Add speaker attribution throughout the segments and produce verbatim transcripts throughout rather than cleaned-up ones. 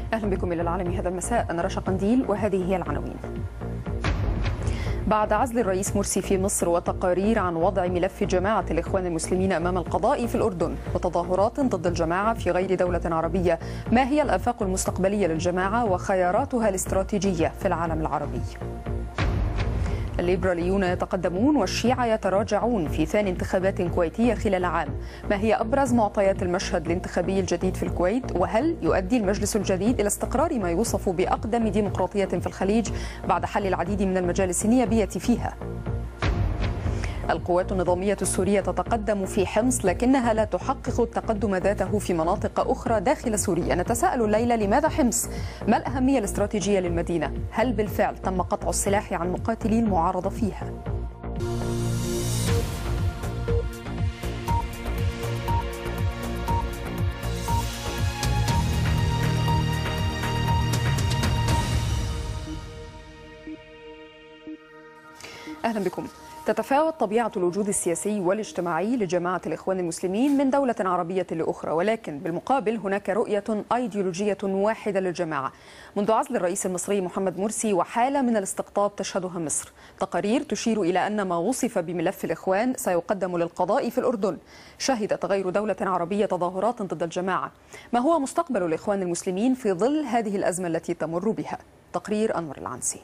Speaker 1: أهلا بكم إلى العالم هذا المساء. أنا رشا قنديل وهذه هي العناوين. بعد عزل الرئيس مرسي في مصر وتقارير عن وضع ملف جماعة الإخوان المسلمين أمام القضاء في الأردن وتظاهرات ضد الجماعة في غير دولة عربية، ما هي الآفاق المستقبلية للجماعة وخياراتها الاستراتيجية في العالم العربي؟ الليبراليون يتقدمون والشيعة يتراجعون في ثاني انتخابات كويتية خلال عام. ما هي أبرز معطيات المشهد الانتخابي الجديد في الكويت؟ وهل يؤدي المجلس الجديد إلى استقرار ما يوصف بأقدم ديمقراطية في الخليج بعد حل العديد من المجالس النيابية فيها؟ القوات النظامية السورية تتقدم في حمص لكنها لا تحقق التقدم ذاته في مناطق أخرى داخل سوريا. نتساءل الليلة لماذا حمص؟ ما الأهمية الاستراتيجية للمدينة؟ هل بالفعل تم قطع السلاح عن مقاتلي المعارضة فيها؟ أهلا بكم. تتفاوت طبيعة الوجود السياسي والاجتماعي لجماعة الإخوان المسلمين من دولة عربية لأخرى، ولكن بالمقابل هناك رؤية أيديولوجية واحدة للجماعة منذ عزل الرئيس المصري محمد مرسي وحالة من الاستقطاب تشهدها مصر. تقارير تشير إلى أن ما وصف بملف الإخوان سيقدم للقضاء في الأردن. شهدت غير دولة عربية تظاهرات ضد الجماعة. ما هو مستقبل الإخوان المسلمين في ظل هذه الأزمة التي تمر بها؟ تقرير أنور العنسي.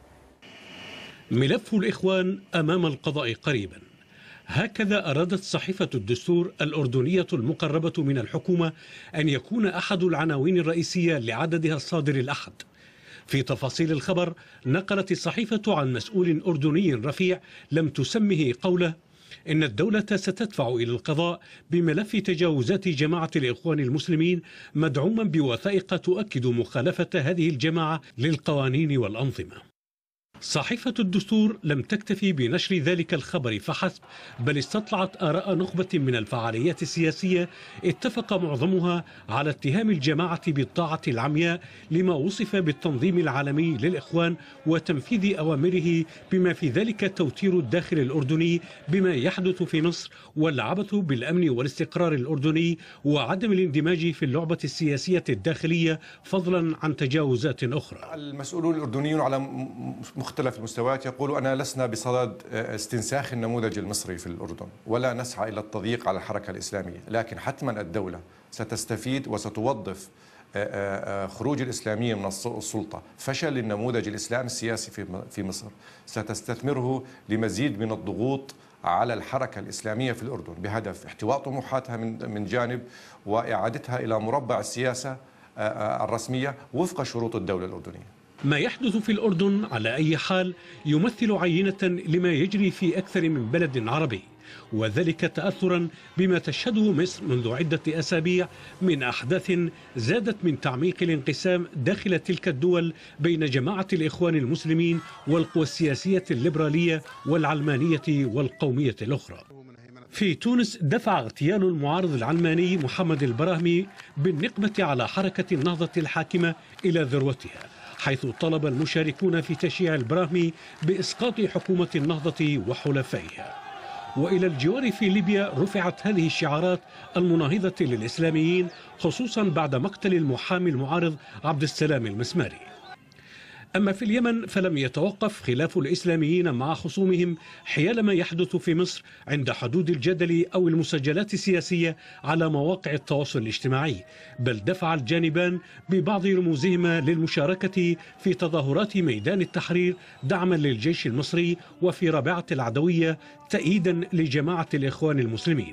Speaker 2: ملف الإخوان أمام القضاء قريبا، هكذا أرادت صحيفة الدستور الأردنية المقربة من الحكومة أن يكون أحد العناوين الرئيسية لعددها الصادر الأحد. في تفاصيل الخبر نقلت الصحيفة عن مسؤول أردني رفيع لم تسمه قوله إن الدولة ستدفع إلى القضاء بملف تجاوزات جماعة الإخوان المسلمين مدعوما بوثائق تؤكد مخالفة هذه الجماعة للقوانين والأنظمة. صحيفة الدستور لم تكتفي بنشر ذلك الخبر فحسب، بل استطلعت آراء نخبة من الفعاليات السياسية اتفق معظمها على اتهام الجماعة بالطاعة العمياء لما وصف بالتنظيم العالمي للإخوان وتنفيذ أوامره، بما في ذلك توتير الداخل الأردني بما يحدث في مصر والعبث بالأمن والاستقرار الأردني وعدم الاندماج في اللعبة السياسية الداخلية، فضلا عن تجاوزات أخرى.
Speaker 3: المسؤولون الأردنيون على مختلف المستويات يقولوا أنا لسنا بصدد استنساخ النموذج المصري في الأردن ولا نسعى إلى التضييق على الحركة الإسلامية، لكن حتما الدولة ستستفيد وستوظف خروج الإسلامية من السلطة، فشل النموذج الإسلامي السياسي في مصر ستستثمره لمزيد من الضغوط على الحركة الإسلامية في الأردن بهدف احتواء طموحاتها من جانب وإعادتها إلى مربع السياسة الرسمية وفق شروط الدولة الأردنية.
Speaker 2: ما يحدث في الأردن على أي حال يمثل عينة لما يجري في أكثر من بلد عربي، وذلك تأثرا بما تشهده مصر منذ عدة أسابيع من أحداث زادت من تعميق الانقسام داخل تلك الدول بين جماعة الإخوان المسلمين والقوى السياسية الليبرالية والعلمانية والقومية الأخرى. في تونس دفع اغتيال المعارض العلماني محمد البراهمي بالنقمة على حركة النهضة الحاكمة إلى ذروتها، حيث طلب المشاركون في تشييع البراهمي بإسقاط حكومة النهضة وحلفائها. وإلى الجوار في ليبيا رفعت هذه الشعارات المناهضة للإسلاميين، خصوصا بعد مقتل المحامي المعارض عبد السلام المسماري. أما في اليمن فلم يتوقف خلاف الإسلاميين مع خصومهم حيال ما يحدث في مصر عند حدود الجدل أو المسجلات السياسية على مواقع التواصل الاجتماعي، بل دفع الجانبان ببعض رموزهما للمشاركة في تظاهرات ميدان التحرير دعما للجيش المصري وفي رابعة العدوية تأييدا لجماعة الإخوان المسلمين.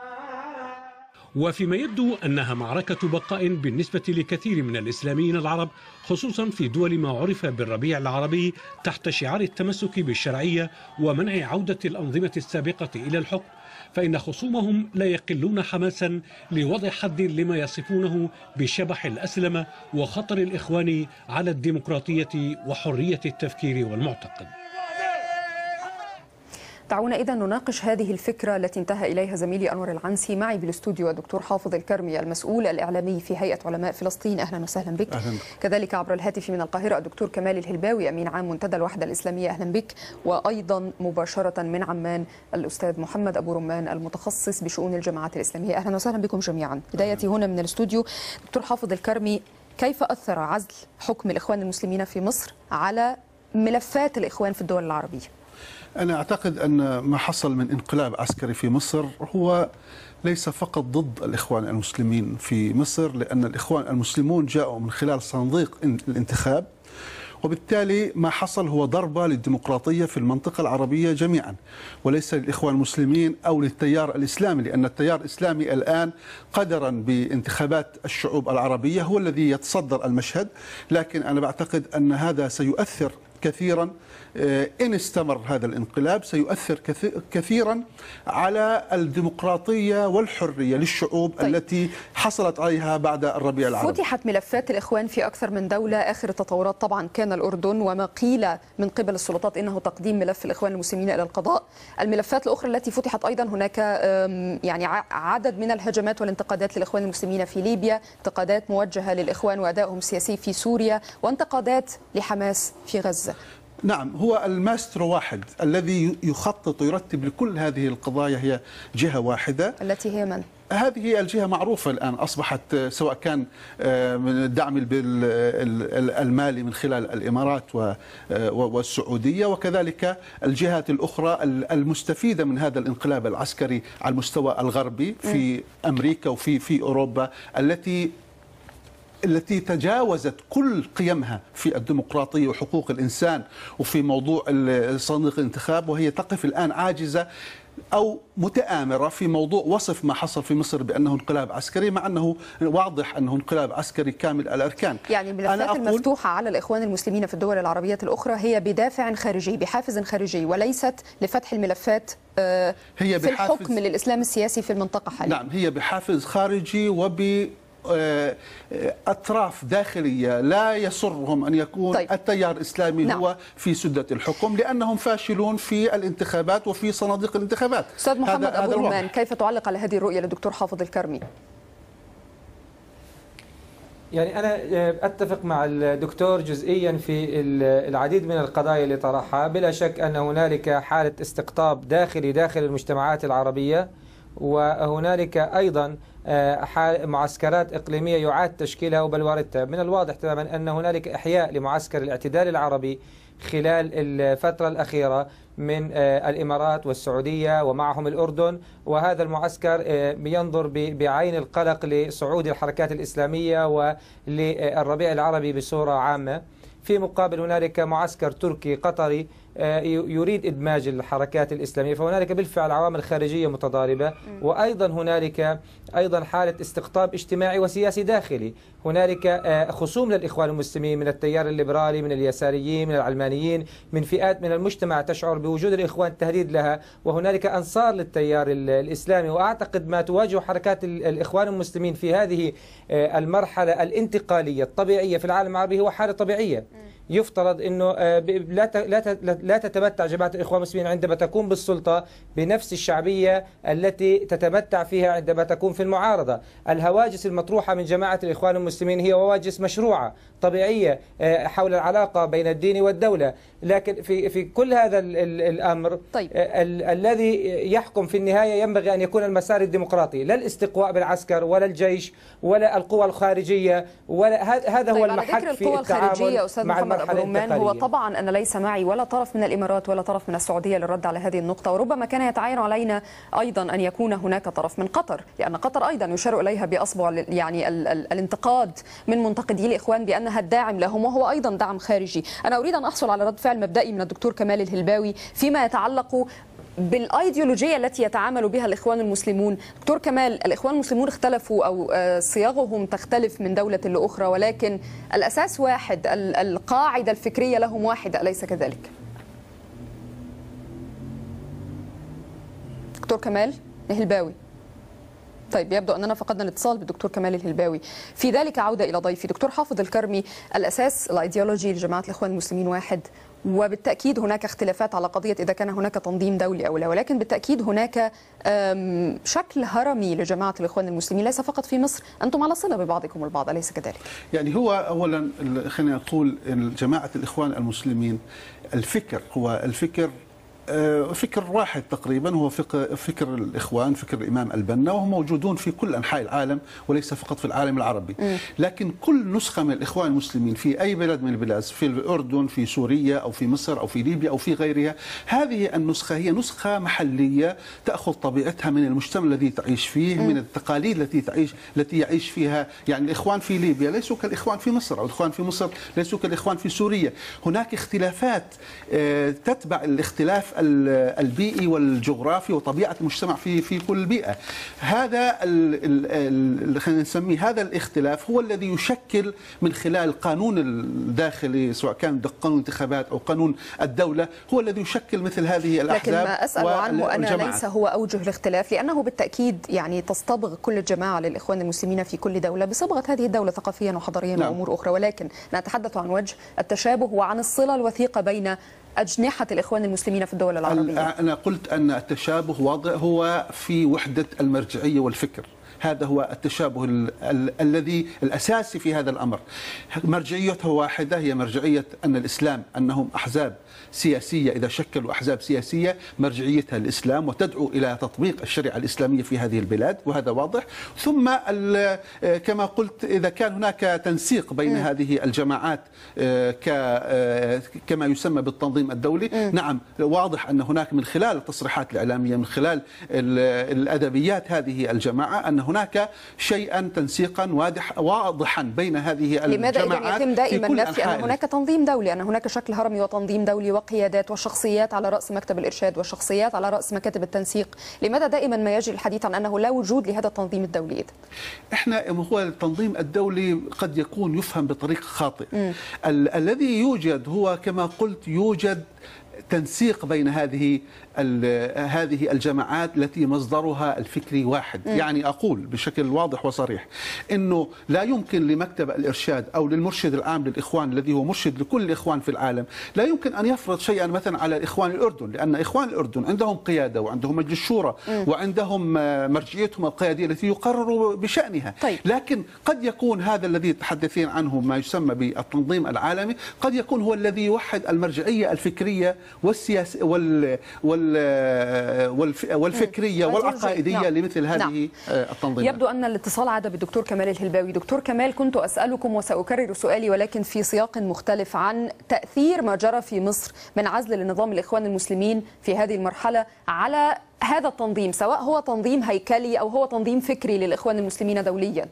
Speaker 2: وفيما يبدو أنها معركة بقاء بالنسبة لكثير من الإسلاميين العرب، خصوصا في دول ما عرف بالربيع العربي تحت شعار التمسك بالشرعية ومنع عودة الأنظمة السابقة إلى الحكم، فإن خصومهم لا يقلون حماسا لوضع حد لما يصفونه بشبح الأسلمة وخطر الإخوان على الديمقراطية وحرية التفكير والمعتقد.
Speaker 1: دعونا إذا نناقش هذه الفكرة التي انتهى إليها زميلي أنور العنسي. معي بالاستوديو الدكتور حافظ الكرمي المسؤول الإعلامي في هيئة علماء فلسطين. أهلا وسهلا بك.
Speaker 4: أهلا.
Speaker 1: كذلك عبر الهاتف من القاهرة الدكتور كمال الهلباوي أمين عام منتدى الوحدة الإسلامية. أهلا بك. وأيضا مباشرة من عمان الأستاذ محمد أبو رمان المتخصص بشؤون الجماعات الإسلامية. أهلا وسهلا بكم جميعا. بدايتي هنا من الاستوديو دكتور حافظ الكرمي، كيف أثر عزل حكم الإخوان المسلمين في مصر على ملفات الإخوان في الدول العربية؟
Speaker 4: أنا أعتقد أن ما حصل من انقلاب عسكري في مصر هو ليس فقط ضد الإخوان المسلمين في مصر، لأن الإخوان المسلمون جاءوا من خلال صناديق الانتخاب، وبالتالي ما حصل هو ضربة للديمقراطية في المنطقة العربية جميعا، وليس للإخوان المسلمين أو للتيار الإسلامي، لأن التيار الإسلامي الآن قدرا بانتخابات الشعوب العربية هو الذي يتصدر المشهد. لكن أنا بعتقد أن هذا سيؤثر كثيرا إن استمر هذا الانقلاب، سيؤثر كثيرا على الديمقراطية والحرية للشعوب طيب. التي حصلت عليها بعد الربيع العربي.
Speaker 1: فتحت ملفات الإخوان في أكثر من دولة، آخر التطورات طبعا كان الأردن، وما قيل من قبل السلطات إنه تقديم ملف الإخوان المسلمين إلى القضاء. الملفات الأخرى التي فتحت أيضا هناك يعني عدد من الهجمات والانتقادات للإخوان المسلمين في ليبيا، انتقادات موجهة للإخوان وأدائهم السياسي في سوريا، وانتقادات لحماس في غزة.
Speaker 4: نعم، هو الماسترو واحد الذي يخطط ويرتب لكل هذه القضايا هي جهة واحدة،
Speaker 1: التي هي من؟
Speaker 4: هذه الجهة معروفة الآن، أصبحت سواء كان من الدعم المالي من خلال الإمارات والسعودية، وكذلك الجهات الأخرى المستفيدة من هذا الانقلاب العسكري على المستوى الغربي في أمريكا وفي في أوروبا، التي التي تجاوزت كل قيمها في الديمقراطية وحقوق الإنسان وفي موضوع صناديق الانتخاب، وهي تقف الآن عاجزة أو متآمرة في موضوع وصف ما حصل في مصر بأنه انقلاب عسكري، مع أنه واضح أنه انقلاب عسكري كامل الأركان.
Speaker 1: يعني الملفات المفتوحة على الإخوان المسلمين في الدول العربية الأخرى هي بدافع خارجي، بحافز خارجي، وليست لفتح الملفات هي في الحكم للإسلام السياسي في المنطقة حاليا.
Speaker 4: نعم، هي بحافز خارجي وب أطراف داخلية لا يسرهم أن يكون طيب. التيار الإسلامي نعم. هو في سدة الحكم، لأنهم فاشلون في الانتخابات وفي صناديق الانتخابات.
Speaker 1: أستاذ محمد أبو رومان، كيف تعلق على هذه الرؤية للدكتور حافظ الكرمي؟
Speaker 5: يعني أنا أتفق مع الدكتور جزئيا في العديد من القضايا اللي طرحها. بلا شك أن هنالك حالة استقطاب داخلي داخل المجتمعات العربية، وهنالك أيضا معسكرات إقليمية يعاد تشكيلها وبل واردتها. من الواضح تماما أن هنالك إحياء لمعسكر الاعتدال العربي خلال الفترة الأخيرة من الإمارات والسعودية ومعهم الأردن، وهذا المعسكر ينظر بعين القلق لصعود الحركات الإسلامية وللربيع العربي بصورة عامة. في مقابل هنالك معسكر تركي قطري يريد إدماج الحركات الإسلامية، فهنالك بالفعل عوامل خارجية متضاربة، وأيضا هنالك أيضا حالة استقطاب اجتماعي وسياسي داخلي. هنالك خصوم للإخوان المسلمين من التيار الليبرالي، من اليساريين، من العلمانيين، من فئات من المجتمع تشعر بوجود الإخوان تهديد لها، وهنالك أنصار للتيار الإسلامي. وأعتقد ما تواجه حركات الإخوان المسلمين في هذه المرحلة الانتقالية الطبيعية في العالم العربي هو حالة طبيعية. يفترض أنه لا لا تتمتع جماعة الإخوان المسلمين عندما تكون بالسلطة بنفس الشعبية التي تتمتع فيها عندما تكون في المعارضة. الهواجس المطروحة من جماعة الإخوان المسلمين هي هواجس مشروعة طبيعية حول العلاقة بين الدين والدولة، لكن في في كل هذا الأمر طيب. ال الذي يحكم في النهاية ينبغي أن يكون المسار الديمقراطي، لا الاستقواء بالعسكر ولا الجيش ولا القوى الخارجية، ولا هذا هو طيب المحك في التعامل مع المرحلة الانتقالية.
Speaker 1: هو طبعا أنا ليس معي ولا طرف من الإمارات ولا طرف من السعودية للرد على هذه النقطة، وربما كان يتعين علينا أيضا أن يكون هناك طرف من قطر، لأن قطر أيضا يشار إليها بأصبع يعني ال ال الانتقاد من منتقدي الإخوان بأنها الداعم لهم، وهو أيضا دعم خارجي. أنا أريد أن أحصل على رد فعل مبدئي من الدكتور كمال الهلباوي فيما يتعلق بالأيديولوجية التي يتعامل بها الإخوان المسلمون. دكتور كمال، الإخوان المسلمون اختلفوا أو صياغهم تختلف من دولة لأخرى، ولكن الأساس واحد، القاعدة الفكرية لهم واحدة، أليس كذلك؟ دكتور كمال الهلباوي. طيب، يبدو أننا فقدنا الاتصال بالدكتور كمال الهلباوي. في ذلك عودة إلى ضيفي دكتور حافظ الكرمي. الأساس الأيديولوجي لجماعة الإخوان المسلمين واحد، وبالتأكيد هناك اختلافات على قضية إذا كان هناك تنظيم دولي أو لا، ولكن بالتأكيد هناك شكل هرمي لجماعة الإخوان المسلمين ليس فقط في مصر. أنتم على صلة ببعضكم البعض، أليس كذلك؟
Speaker 4: يعني هو أولا خلينا نقول جماعة الإخوان المسلمين الفكر هو الفكر فكر واحد تقريبا، هو فكر, فكر الإخوان، فكر الإمام البنا، وهم موجودون في كل أنحاء العالم وليس فقط في العالم العربي. م. لكن كل نسخة من الإخوان المسلمين في أي بلد من البلاد، في الأردن، في سوريا، أو في مصر، أو في ليبيا، أو في غيرها، هذه النسخة هي نسخة محلية تأخذ طبيعتها من المجتمع الذي تعيش فيه، م. من التقاليد التي تعيش التي يعيش فيها. يعني الإخوان في ليبيا ليسوا كالإخوان في مصر، أو الإخوان في مصر ليسوا كالإخوان في سوريا. هناك اختلافات تتبع الاختلاف البيئي والجغرافي وطبيعة المجتمع في في كل بيئة. هذا ال خلينا نسميه هذا الاختلاف هو الذي يشكل من خلال القانون الداخلي، سواء كان قانون الانتخابات أو قانون الدولة، هو الذي يشكل مثل هذه الأحزاب.
Speaker 1: لكن ما أسأل عنه أنا ليس هو أوجه الاختلاف، لأنه بالتأكيد يعني تصطبغ كل الجماعة للإخوان المسلمين في كل دولة بصبغة هذه الدولة ثقافيا وحضاريا نعم. وأمور أخرى، ولكن نتحدث عن وجه التشابه وعن الصلة الوثيقة بين أجنحة الإخوان المسلمين في الدول العربية.
Speaker 4: أنا قلت أن التشابه واضح هو في وحدة المرجعية والفكر. هذا هو التشابه ال ال الذي الأساسي في هذا الأمر. مرجعيتها واحدة، هي مرجعية أن الإسلام، أنهم أحزاب سياسية، إذا شكلوا أحزاب سياسية مرجعيتها الإسلام وتدعو إلى تطبيق الشريعة الإسلامية في هذه البلاد، وهذا واضح. ثم كما قلت إذا كان هناك تنسيق بين م. هذه الجماعات كما يسمى بالتنظيم الدولي، م. نعم واضح أن هناك من خلال التصريحات الإعلامية، من خلال الأدبيات هذه الجماعة، أن هناك شيئا تنسيقا واضح واضحا بين هذه الجماعات.
Speaker 1: لماذا يتم دائما نفي أن هناك تنظيم دولي، أن هناك شكل هرمي وتنظيم دولي وقيادات وشخصيات على رأس مكتب الإرشاد وشخصيات على رأس مكاتب التنسيق؟ لماذا دائما ما يجري الحديث عن أنه لا وجود لهذا التنظيم الدولي؟
Speaker 4: احنا هو التنظيم الدولي قد يكون يفهم بطريقة خاطئ. ال الذي يوجد هو كما قلت يوجد تنسيق بين هذه هذه الجماعات التي مصدرها الفكري واحد. م. يعني أقول بشكل واضح وصريح أنه لا يمكن لمكتب الإرشاد أو للمرشد العام للإخوان الذي هو مرشد لكل الإخوان في العالم، لا يمكن أن يفرض شيئا مثلا على الإخوان الأردن، لأن إخوان الأردن عندهم قيادة وعندهم مجلس شورى م. وعندهم مرجعيتهم القيادية التي يقرروا بشأنها.
Speaker 1: طيب.
Speaker 4: لكن قد يكون هذا الذي تحدثين عنه ما يسمى بالتنظيم العالمي قد يكون هو الذي يوحد المرجعية الفكرية والسياسية وال والفكرية والعقائدية نعم. لمثل هذه نعم. التنظيمات.
Speaker 1: يبدو أن الاتصال عاد بالدكتور كمال الهلباوي. دكتور كمال، كنت أسألكم وسأكرر سؤالي ولكن في سياق مختلف عن تأثير ما جرى في مصر من عزل لنظام الإخوان المسلمين في هذه المرحلة على هذا التنظيم، سواء هو تنظيم هيكلي أو هو تنظيم فكري للإخوان المسلمين دوليا.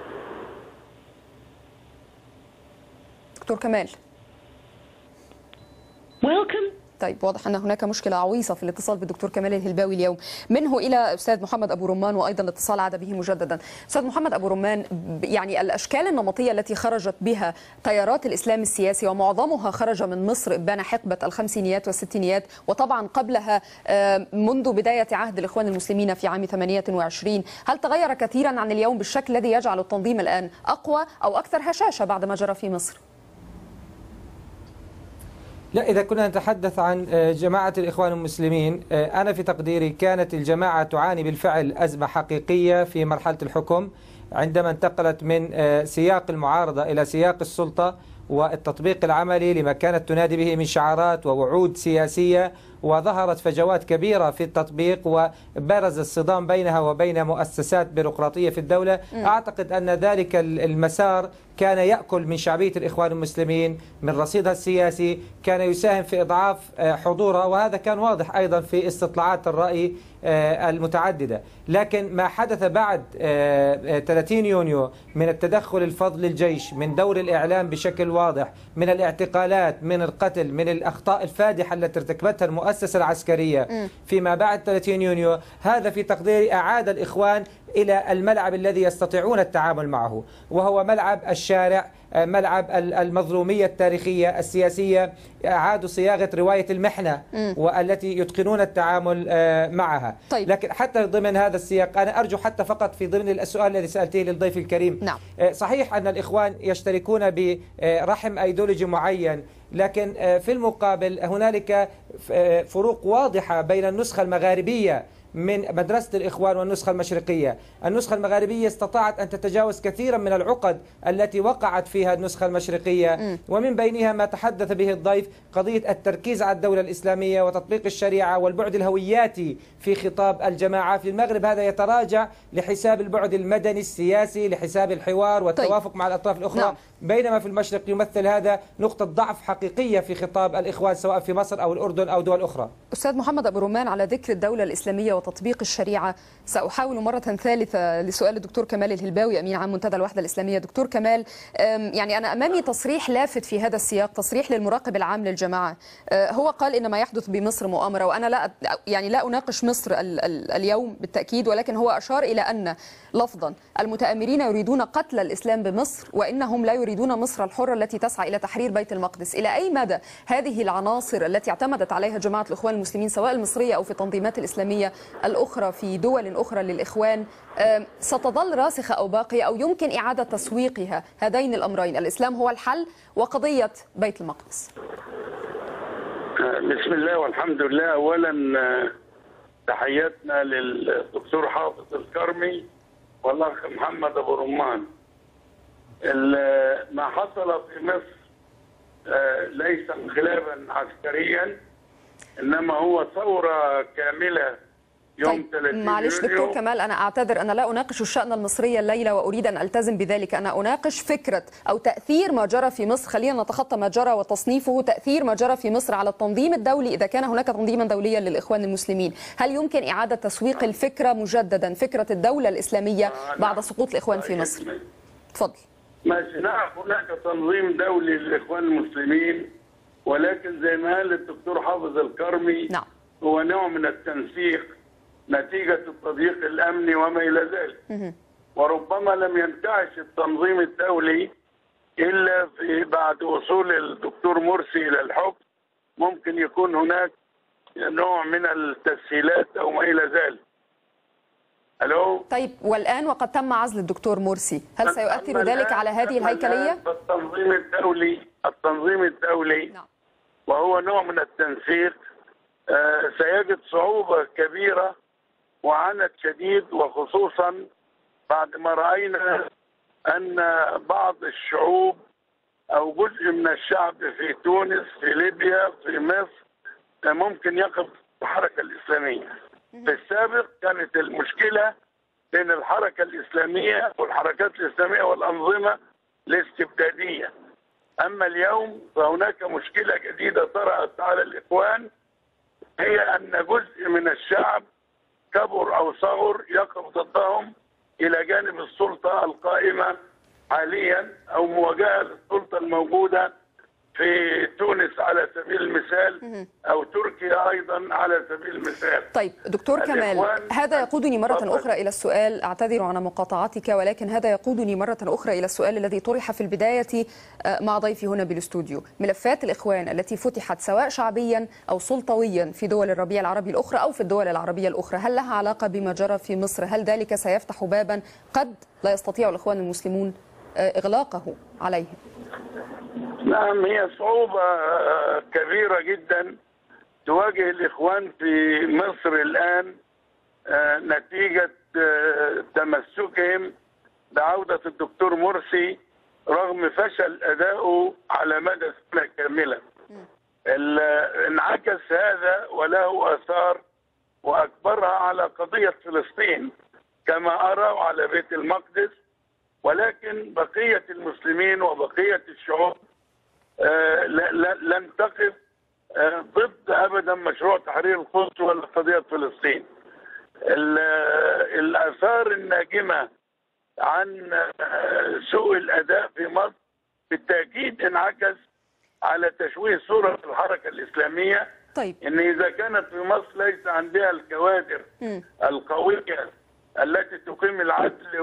Speaker 1: دكتور كمال.
Speaker 6: Welcome.
Speaker 1: طيب، واضح أن هناك مشكلة عويصة في الاتصال بالدكتور كمال الهلباوي اليوم. منه إلى أستاذ محمد أبو رمان، وأيضا الاتصال عاد به مجددا. أستاذ محمد أبو رمان، يعني الأشكال النمطية التي خرجت بها تيارات الإسلام السياسي ومعظمها خرج من مصر إبان حقبة الخمسينيات والستينيات، وطبعا قبلها منذ بداية عهد الإخوان المسلمين في عام ثمانية وعشرين، هل تغير كثيرا عن اليوم بالشكل الذي يجعل التنظيم الآن أقوى أو أكثر هشاشة بعد ما جرى في مصر؟
Speaker 5: لا، إذا كنا نتحدث عن جماعة الإخوان المسلمين، أنا في تقديري كانت الجماعة تعاني بالفعل أزمة حقيقية في مرحلة الحكم، عندما انتقلت من سياق المعارضة إلى سياق السلطة والتطبيق العملي لما كانت تنادي به من شعارات ووعود سياسية، وظهرت فجوات كبيرة في التطبيق وبرز الصدام بينها وبين مؤسسات بيروقراطية في الدولة. م. أعتقد أن ذلك المسار كان يأكل من شعبية الإخوان المسلمين، من رصيدها السياسي، كان يساهم في إضعاف حضورها، وهذا كان واضح أيضا في استطلاعات الرأي المتعددة. لكن ما حدث بعد ثلاثين يونيو من التدخل الفظ للجيش، من دور الإعلام بشكل واضح، من الاعتقالات، من القتل، من الأخطاء الفادحة التي ارتكبتها المؤسسة العسكرية فيما بعد ثلاثين يونيو، هذا في تقديري أعاد الإخوان إلى الملعب الذي يستطيعون التعامل معه، وهو ملعب الشارع، ملعب المظلومية التاريخية السياسية. أعادوا صياغة رواية المحنة والتي يتقنون التعامل معها.
Speaker 1: طيب.
Speaker 5: لكن حتى ضمن هذا السياق أنا أرجو حتى فقط في ضمن السؤال الذي سألته للضيف الكريم.
Speaker 1: نعم.
Speaker 5: صحيح أن الإخوان يشتركون برحم أيديولوجي معين، لكن في المقابل هنالك فروق واضحة بين النسخة المغاربية من مدرسة الإخوان والنسخة المشرقية. النسخة المغاربية استطاعت أن تتجاوز كثيرا من العقد التي وقعت فيها النسخة المشرقية، ومن بينها ما تحدث به الضيف، قضية التركيز على الدولة الإسلامية وتطبيق الشريعة والبعد الهوياتي في خطاب الجماعة. في المغرب هذا يتراجع لحساب البعد المدني السياسي، لحساب الحوار والتوافق طيب. مع الأطراف الأخرى، نعم. بينما في المشرق يمثل هذا نقطة ضعف حقيقية في خطاب الإخوان سواء في مصر أو الأردن أو دول أخرى.
Speaker 1: أستاذ محمد أبو رمان، على ذكر الدولة الإسلامية وتطبيق الشريعة، سأحاول مرة ثالثة لسؤال الدكتور كمال الهلباوي أمين عام منتدى الوحدة الإسلامية. دكتور كمال، يعني أنا أمامي تصريح لافت في هذا السياق، تصريح للمراقب العام للجماعة. هو قال إن ما يحدث بمصر مؤامرة، وأنا لا يعني لا أناقش مصر ال ال اليوم بالتأكيد، ولكن هو أشار إلى أن لفظا المتآمرين يريدون قتل الإسلام بمصر، وإنهم لا يريدون مصر الحرة التي تسعى إلى تحرير بيت المقدس. إلى أي مدى هذه العناصر التي اعتمدت عليها جماعة الإخوان المسلمين سواء المصرية أو في التنظيمات الإسلامية الأخرى في دول أخرى للإخوان ستظل راسخة أو باقية، أو يمكن إعادة تسويقها هذين الأمرين، الإسلام هو الحل وقضية بيت المقدس؟
Speaker 6: بسم الله والحمد لله. أولا تحياتنا للدكتور حافظ الكرمي والأخ محمد أبو رمان. ما حصل في مصر ليس انقلابا عسكريا، إنما هو ثورة كاملة يوم
Speaker 1: طيب
Speaker 6: ثلاثين
Speaker 1: معلش
Speaker 6: يونيو.
Speaker 1: دكتور كمال، أنا أعتذر، أنا لا أناقش الشأن المصري الليلة وأريد أن ألتزم بذلك، أنا أناقش فكرة أو تأثير ما جرى في مصر. خلينا نتخطى ما جرى وتصنيفه، تأثير ما جرى في مصر على التنظيم الدولي إذا كان هناك تنظيما دوليا للإخوان المسلمين. هل يمكن إعادة تسويق الفكرة مجددا، فكرة الدولة الإسلامية بعد سقوط الإخوان في مصر؟ تفضل.
Speaker 6: ماشي، نعم هناك تنظيم دولي للإخوان المسلمين، ولكن زي ما قال الدكتور حافظ الكرمي
Speaker 1: نعم.
Speaker 6: هو نوع من التنسيق نتيجة التضييق الأمني وما إلى ذلك. وربما لم ينتعش التنظيم الدولي إلا في بعد وصول الدكتور مرسي إلى الحكم، ممكن يكون هناك نوع من التسهيلات أو ما إلى ذلك. ألو؟
Speaker 1: طيب، والآن وقد تم عزل الدكتور مرسي، هل سيؤثر ذلك على هذه الهيكلية؟
Speaker 6: التنظيم الدولي التنظيم الدولي نعم. وهو نوع من التنسيق آه سيجد صعوبة كبيرة وعنت شديد، وخصوصا بعد ما رأينا أن بعض الشعوب أو جزء من الشعب في تونس، في ليبيا، في مصر ممكن يقف الحركة الإسلامية. في السابق كانت المشكلة بين الحركة الإسلامية والحركات الإسلامية والأنظمة الاستبدادية. أما اليوم فهناك مشكلة جديدة طرأت على الإخوان، هي أن جزء من الشعب كبر أو صغر يقف ضدهم إلى جانب السلطة القائمة حاليا أو مواجهة للسلطة الموجودة في تونس على سبيل المثال، أو تركيا أيضا على سبيل المثال.
Speaker 1: طيب دكتور كمال، هذا يقودني مرة أخرى إلى السؤال، أعتذر عن مقاطعتك، ولكن هذا يقودني مرة أخرى إلى السؤال الذي طرح في البداية مع ضيفي هنا بالاستوديو. ملفات الإخوان التي فتحت سواء شعبيا أو سلطويا في دول الربيع العربي الأخرى أو في الدول العربية الأخرى، هل لها علاقة بما جرى في مصر؟ هل ذلك سيفتح بابا قد لا يستطيع الإخوان المسلمون إغلاقه عليهم؟
Speaker 6: نعم، هي صعوبة كبيرة جدا تواجه الإخوان في مصر الآن نتيجة تمسكهم بعودة الدكتور مرسي رغم فشل أدائه على مدى سنة كاملة. انعكس هذا وله آثار، وأكبرها على قضية فلسطين كما أرى وعلى بيت المقدس، ولكن بقية المسلمين وبقية الشعوب آه لن تقف آه ضد ابدا مشروع تحرير القدس ولا قضيه فلسطين. الاثار الناجمه عن آه سوء الاداء في مصر بالتاكيد انعكس على تشويه صوره الحركه الاسلاميه.
Speaker 1: طيب.
Speaker 6: ان اذا كانت في مصر ليس عندها الكوادر م. القويه التي تقيم العدل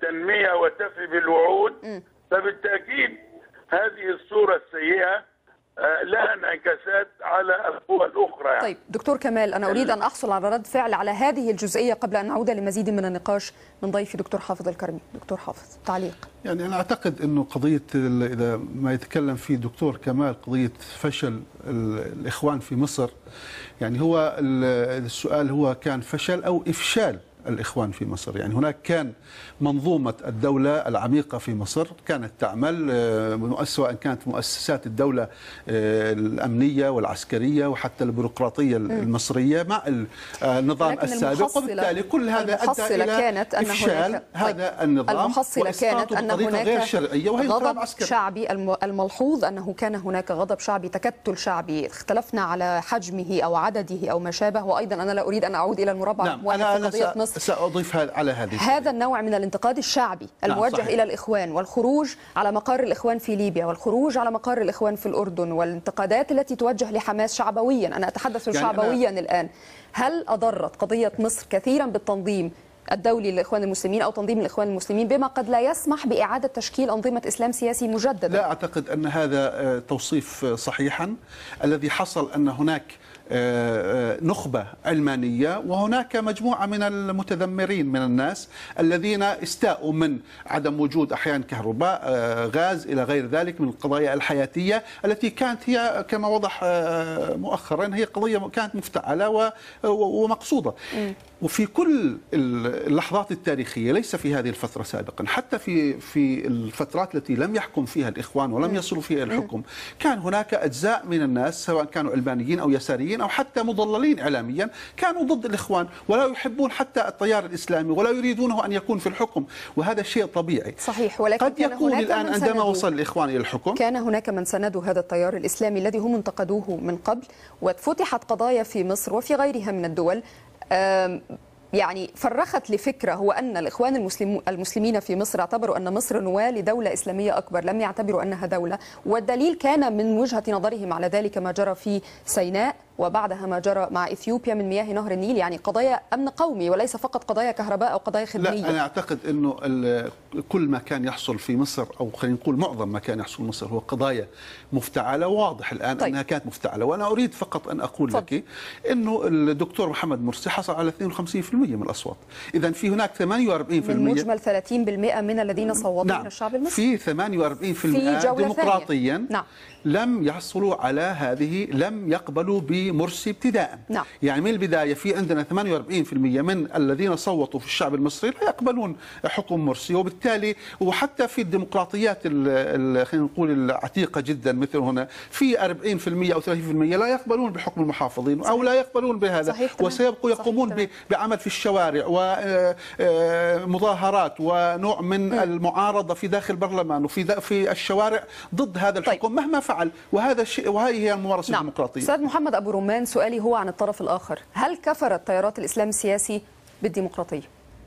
Speaker 6: والتنميه وتفي بالوعود، م. فبالتاكيد هذه الصورة السيئة لها انعكاسات على القوى الاخرى يعني.
Speaker 1: طيب دكتور كمال، انا اريد ان احصل على رد فعل على هذه الجزئيه قبل ان نعود لمزيد من النقاش من ضيفي دكتور حافظ الكرمي. دكتور حافظ، تعليق.
Speaker 4: يعني انا اعتقد انه قضيه اذا ما يتكلم فيه دكتور كمال قضيه فشل الاخوان في مصر، يعني هو السؤال هو كان فشل او افشال الإخوان في مصر. يعني هناك كان منظومة الدولة العميقة في مصر كانت تعمل، سواء كانت مؤسسات الدولة الأمنية والعسكرية وحتى البيروقراطية المصرية مع النظام السابق، وبالتالي كل هذا أدى إلى
Speaker 1: كانت أن
Speaker 4: إفشال هذا النظام.
Speaker 1: المحصلة كانت أن هناك
Speaker 4: غير شرعية وهي
Speaker 1: غضب شعبي. الملحوظ أنه كان هناك غضب شعبي، تكتل شعبي، اختلفنا على حجمه أو عدده أو ما شابه. وأيضا أنا لا أريد أن أعود إلى المربع
Speaker 4: نعم
Speaker 1: في قضية مصر،
Speaker 4: سأضيف على هذه
Speaker 1: هذا النوع من الانتقاد الشعبي الموجه نعم إلى الإخوان، والخروج على مقر الإخوان في ليبيا، والخروج على مقر الإخوان في الأردن، والانتقادات التي توجه لحماس شعبويا، أنا أتحدث يعني شعبويا أنا... الآن. هل أضرت قضية مصر كثيرا بالتنظيم الدولي للإخوان المسلمين أو تنظيم الإخوان المسلمين بما قد لا يسمح بإعادة تشكيل أنظمة إسلام سياسي مجددة؟
Speaker 4: لا أعتقد أن هذا توصيف صحيحا. الذي حصل أن هناك نخبة علمانية وهناك مجموعة من المتذمرين من الناس الذين استاءوا من عدم وجود أحيانا كهرباء، غاز، إلى غير ذلك من القضايا الحياتية التي كانت هي كما وضح مؤخرا هي قضية كانت مفتعلة ومقصودة. وفي كل اللحظات التاريخية، ليس في هذه الفترة سابقا، حتى في في الفترات التي لم يحكم فيها الإخوان ولم يصلوا فيها الحكم، كان هناك أجزاء من الناس سواء كانوا علمانيين أو يساريين أو حتى مضللين إعلاميا كانوا ضد الإخوان ولا يحبون حتى التيار الإسلامي ولا يريدونه أن يكون في الحكم، وهذا شيء طبيعي.
Speaker 1: صحيح، ولكن
Speaker 4: قد يكون الآن عندما وصل الإخوان إلى الحكم
Speaker 1: كان هناك من سندوا هذا التيار الإسلامي الذي هم انتقدوه من قبل، وفتحت قضايا في مصر وفي غيرها من الدول يعني فرخت لفكرة، هو أن الإخوان المسلمين في مصر اعتبروا أن مصر نواة لدولة إسلامية أكبر، لم يعتبروا أنها دولة. والدليل كان من وجهة نظرهم على ذلك ما جرى في سيناء وبعدها ما جرى مع إثيوبيا من مياه نهر النيل، يعني قضايا أمن قومي وليس فقط قضايا كهرباء أو قضايا خدمية.
Speaker 4: لا، أنا أعتقد أنه كل ما كان يحصل في مصر، أو خلينا نقول معظم ما كان يحصل في مصر، هو قضايا مفتعلة، واضح الآن طيب. أنها كانت مفتعلة. وأنا أريد فقط أن أقول فضل. لك أنه الدكتور محمد مرسي حصل على اثنين وخمسين بالمئة من الأصوات، إذا في هناك ثمانية وأربعين بالمئة
Speaker 1: من مجمل ثلاثين بالمئة من الذين صوتوا نعم. من الشعب المصري،
Speaker 4: في ثمانية وأربعين بالمئة ديمقراطيا نعم. لم يحصلوا على هذه، لم يقبلوا بمرسي ابتداء
Speaker 1: نعم.
Speaker 4: يعني من البداية في عندنا ثمانية وأربعين بالمئة من الذين صوتوا في الشعب المصري لا يقبلون حكم مرسي، وبالتالي وحتى في الديمقراطيات خلينا نقول العتيقة جدا مثل هنا في أربعين بالمئة أو ثلاثين بالمئة لا يقبلون بحكم المحافظين أو لا يقبلون بهذا، وسيبقوا يقومون بعمل في الشوارع ومظاهرات ونوع من المعارضة في داخل البرلمان وفي في الشوارع ضد هذا الحكم طيب. مهما فعل، وهذا الشيء وهذه هي الممارسة نعم. الديمقراطية.
Speaker 1: أستاذ محمد أبو رمان، سؤالي هو عن الطرف الآخر، هل كفرت تيارات الإسلام السياسي بالديمقراطية؟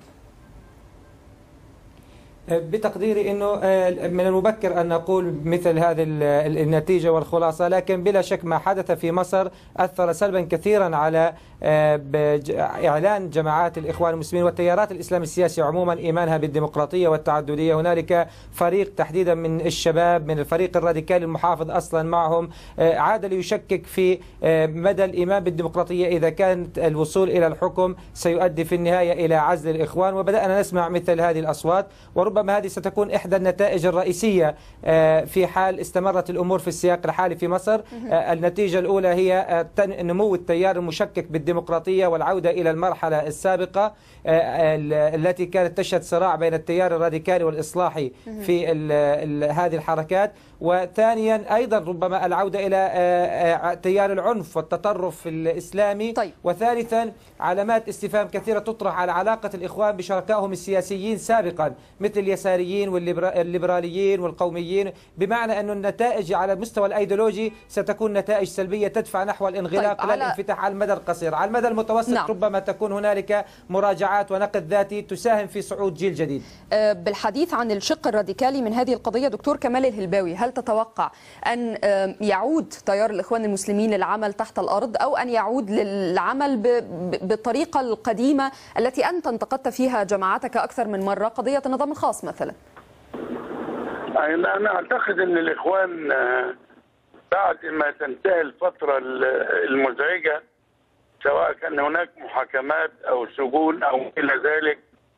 Speaker 5: بتقديري أنه من المبكر أن نقول مثل هذه النتيجة والخلاصة، لكن بلا شك ما حدث في مصر أثر سلبا كثيرا على إعلان جماعات الإخوان المسلمين والتيارات الإسلام السياسي عموما إيمانها بالديمقراطية والتعددية. هنالك فريق تحديدا من الشباب من الفريق الراديكالي المحافظ أصلا معهم عاد ليشكك في مدى الإيمان بالديمقراطية إذا كان الوصول إلى الحكم سيؤدي في النهاية إلى عزل الإخوان، وبدأنا نسمع مثل هذه الأصوات، وربما هذه ستكون إحدى النتائج الرئيسية في حال استمرت الأمور في السياق الحالي في مصر. النتيجة الأولى هي نمو التيار المشكك بالديمقراطية والعودة إلى المرحلة السابقة التي كانت تشهد صراع بين التيار الراديكالي والإصلاحي في هذه الحركات، وثانيا أيضا ربما العودة إلى تيار العنف والتطرف الإسلامي طيب. وثالثا علامات استفهام كثيرة تطرح على علاقة الإخوان بشركائهم السياسيين سابقا مثل اليساريين والليبراليين والقوميين، بمعنى أن النتائج على المستوى الأيديولوجي ستكون نتائج سلبية تدفع نحو الانغلاق طيب. لا الانفتاح على المدى القصير. على المدى المتوسط نعم. ربما تكون هنالك مراجعات ونقد ذاتي تساهم في صعود جيل جديد.
Speaker 1: بالحديث عن الشق الراديكالي من هذه القضية، دكتور كمال الهلباوي، هل تتوقع أن يعود تيار الإخوان المسلمين للعمل تحت الأرض أو أن يعود للعمل بالطريقة القديمة التي أنت انتقدت فيها جماعتك أكثر من مرة، قضية النظام الخاص مثلا؟
Speaker 6: أنا أعتقد أن الإخوان بعد ما تنتهي الفترة المزعجة سواء كان هناك محاكمات أو سجون أو إلى ذلك،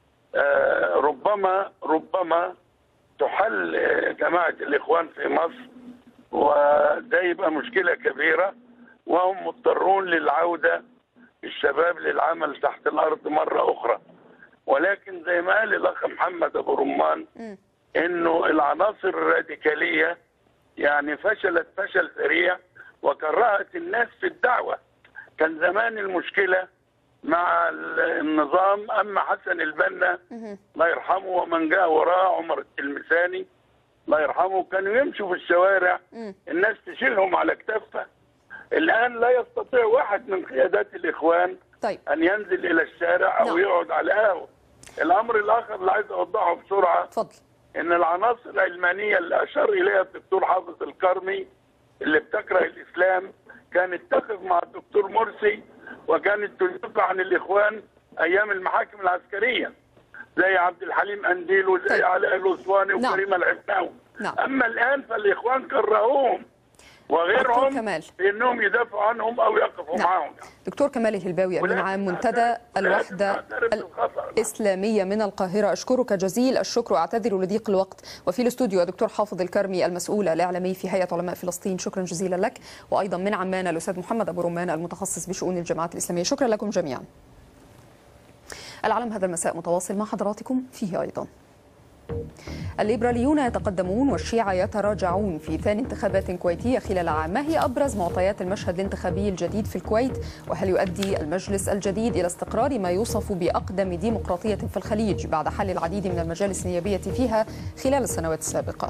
Speaker 6: ربما ربما تحل جماعة الإخوان في مصر، وده يبقى مشكلة كبيرة، وهم مضطرون للعودة الشباب للعمل تحت الأرض مرة أخرى. ولكن زي ما قال الأخ محمد أبو رمان إنه العناصر الراديكالية يعني فشلت فشل ذريع وكرهت الناس في الدعوة. كان زمان المشكلة مع النظام، أما حسن البنا الله يرحمه ومن جاء وراه عمر التلمساني الله يرحمه كانوا يمشوا في الشوارع الناس تشيلهم على كتافها. الآن لا يستطيع واحد من قيادات الإخوان
Speaker 1: طيب.
Speaker 6: أن ينزل إلى الشارع أو
Speaker 1: نعم.
Speaker 6: يقعد على قهوة. الأمر الآخر اللي عايز أوضحه بسرعة
Speaker 1: فضل.
Speaker 6: إن العناصر العلمانية اللي أشار إليها الدكتور حافظ الكرمي اللي بتكره الإسلام كانت تقف مع الدكتور مرسي وكانت تدافع عن الإخوان أيام المحاكم العسكرية زي عبد الحليم أنديل وزي
Speaker 1: طيب.
Speaker 6: علاء الأسواني
Speaker 1: نعم.
Speaker 6: وكريم العفناوي.
Speaker 1: نعم.
Speaker 6: أما الآن فالإخوان كرهوهم وغيرهم بأنهم يدافعوا عنهم أو يقفوا
Speaker 1: نعم.
Speaker 6: معهم.
Speaker 1: دكتور كمال الهلباوي أمين عام منتدى الوحدة الإسلامية من القاهرة، أشكرك جزيل الشكر وأعتذر لضيق الوقت. وفي الاستوديو الدكتور حافظ الكرمي المسؤول الإعلامي في هيئة علماء فلسطين، شكرا جزيلا لك. وأيضا من عمان الأستاذ محمد أبو رمان المتخصص بشؤون الجماعات الإسلامية، شكرا لكم جميعا. العالم هذا المساء متواصل مع حضراتكم فيه أيضا. الليبراليون يتقدمون والشيعة يتراجعون في ثاني انتخابات كويتية خلال عام. ما هي أبرز معطيات المشهد الانتخابي الجديد في الكويت؟ وهل يؤدي المجلس الجديد إلى استقرار ما يوصف بأقدم ديمقراطية في الخليج بعد حل العديد من المجالس النيابية فيها خلال السنوات السابقة؟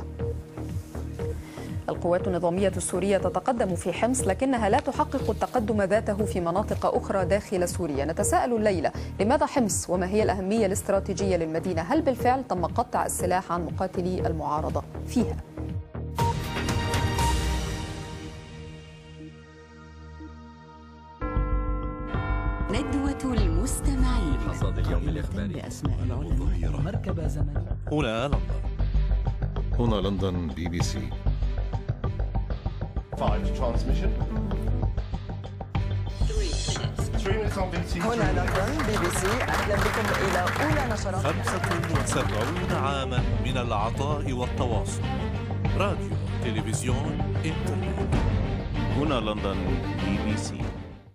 Speaker 1: القوات النظامية السورية تتقدم في حمص لكنها لا تحقق التقدم ذاته في مناطق أخرى داخل سوريا. نتساءل الليلة لماذا حمص وما هي الأهمية الاستراتيجية للمدينة؟ هل بالفعل تم قطع السلاح عن مقاتلي المعارضة فيها؟
Speaker 7: ندوة المستمعين حصاد اليوم الإخباري بأسماء العلماء مركبة زمن.
Speaker 8: هنا لندن. هنا لندن بي بي سي.
Speaker 9: هنا لندن بي بي سي، أهلا بكم إلى أولى نشرات.
Speaker 8: خمسة وسبعون عاما من العطاء والتواصل. راديو، تلفزيون، إنترنت. هنا لندن بي بي سي.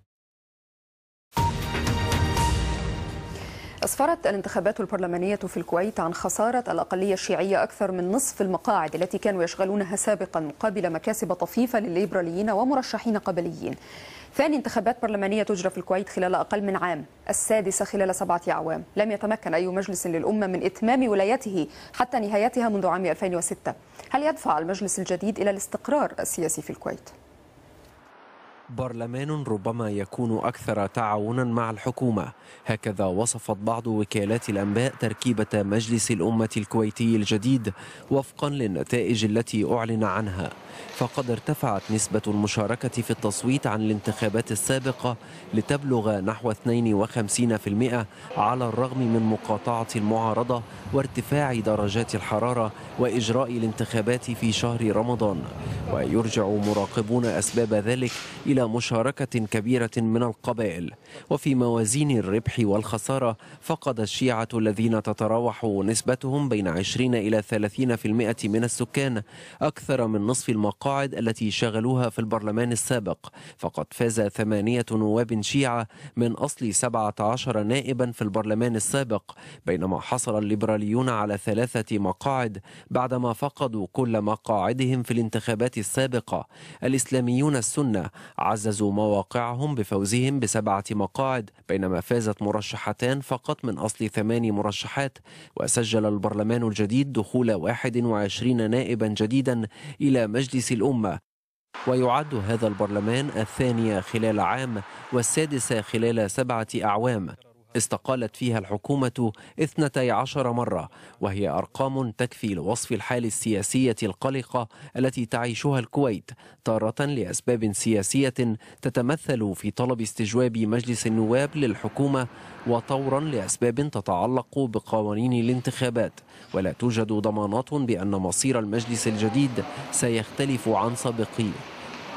Speaker 1: أسفرت الانتخابات البرلمانية في الكويت عن خسارة الأقلية الشيعية أكثر من نصف المقاعد التي كانوا يشغلونها سابقا مقابل مكاسب طفيفة للليبراليين ومرشحين قبليين. ثاني انتخابات برلمانية تجرى في الكويت خلال أقل من عام، السادسة خلال سبعة أعوام. لم يتمكن أي مجلس للأمة من إتمام ولايته حتى نهايتها منذ عام ألفين وستة. هل يدفع المجلس الجديد إلى الاستقرار السياسي في الكويت؟
Speaker 10: برلمان ربما يكون أكثر تعاونا مع الحكومة، هكذا وصفت بعض وكالات الأنباء تركيبة مجلس الأمة الكويتي الجديد وفقا للنتائج التي أعلن عنها. فقد ارتفعت نسبة المشاركة في التصويت عن الانتخابات السابقة لتبلغ نحو اثنين وخمسين بالمئة على الرغم من مقاطعة المعارضة وارتفاع درجات الحرارة وإجراء الانتخابات في شهر رمضان. ويرجع مراقبون أسباب ذلك إلى مشاركة كبيرة من القبائل. وفي موازين الربح والخسارة فقد الشيعة الذين تتراوح نسبتهم بين عشرين إلى ثلاثين بالمئة من السكان أكثر من نصف المقاعد التي شغلوها في البرلمان السابق، فقد فاز ثمانية نواب شيعة من أصل سبعة عشر نائبا في البرلمان السابق، بينما حصل الليبراليون على ثلاثة مقاعد بعدما فقدوا كل مقاعدهم في الانتخابات السابقة. الإسلاميون السنة عززوا مواقعهم بفوزهم بسبعة مقاعد، بينما فازت مرشحتان فقط من أصل ثمان مرشحات. وسجل البرلمان الجديد دخول واحد وعشرين نائبا جديدا إلى مجلس الأمة، ويعد هذا البرلمان الثاني خلال عام والسادس خلال سبعة أعوام. استقالت فيها الحكومة اثنتي عشر مرة، وهي أرقام تكفي لوصف الحال السياسية القلقة التي تعيشها الكويت، تارة لأسباب سياسية تتمثل في طلب استجواب مجلس النواب للحكومة، وطورا لأسباب تتعلق بقوانين الانتخابات. ولا توجد ضمانات بأن مصير المجلس الجديد سيختلف عن سابقيه.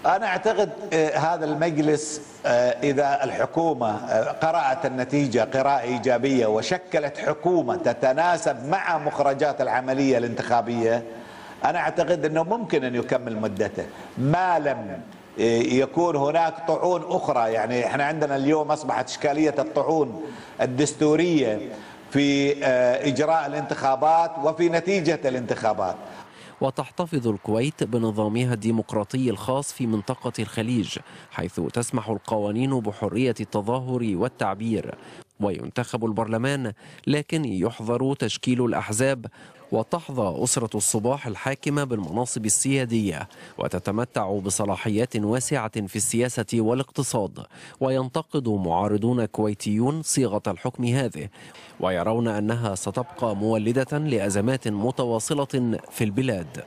Speaker 11: أنا أعتقد هذا المجلس إذا الحكومة قرأت النتيجة قراءة إيجابية وشكلت حكومة تتناسب مع مخرجات العملية الانتخابية، أنا أعتقد أنه ممكن أن يكمل مدته ما لم يكون هناك طعون أخرى. يعني إحنا عندنا اليوم أصبحت إشكالية الطعون الدستورية في إجراء الانتخابات وفي نتيجة الانتخابات.
Speaker 10: وتحتفظ الكويت بنظامها الديمقراطي الخاص في منطقة الخليج، حيث تسمح القوانين بحرية التظاهر والتعبير، وينتخب البرلمان لكن يحظر تشكيل الأحزاب، وتحظى أسرة الصباح الحاكمة بالمناصب السيادية، وتتمتع بصلاحيات واسعة في السياسة والاقتصاد. وينتقد معارضون كويتيون صيغة الحكم هذه، ويرون أنها ستبقى مولدة لأزمات متواصلة في البلاد.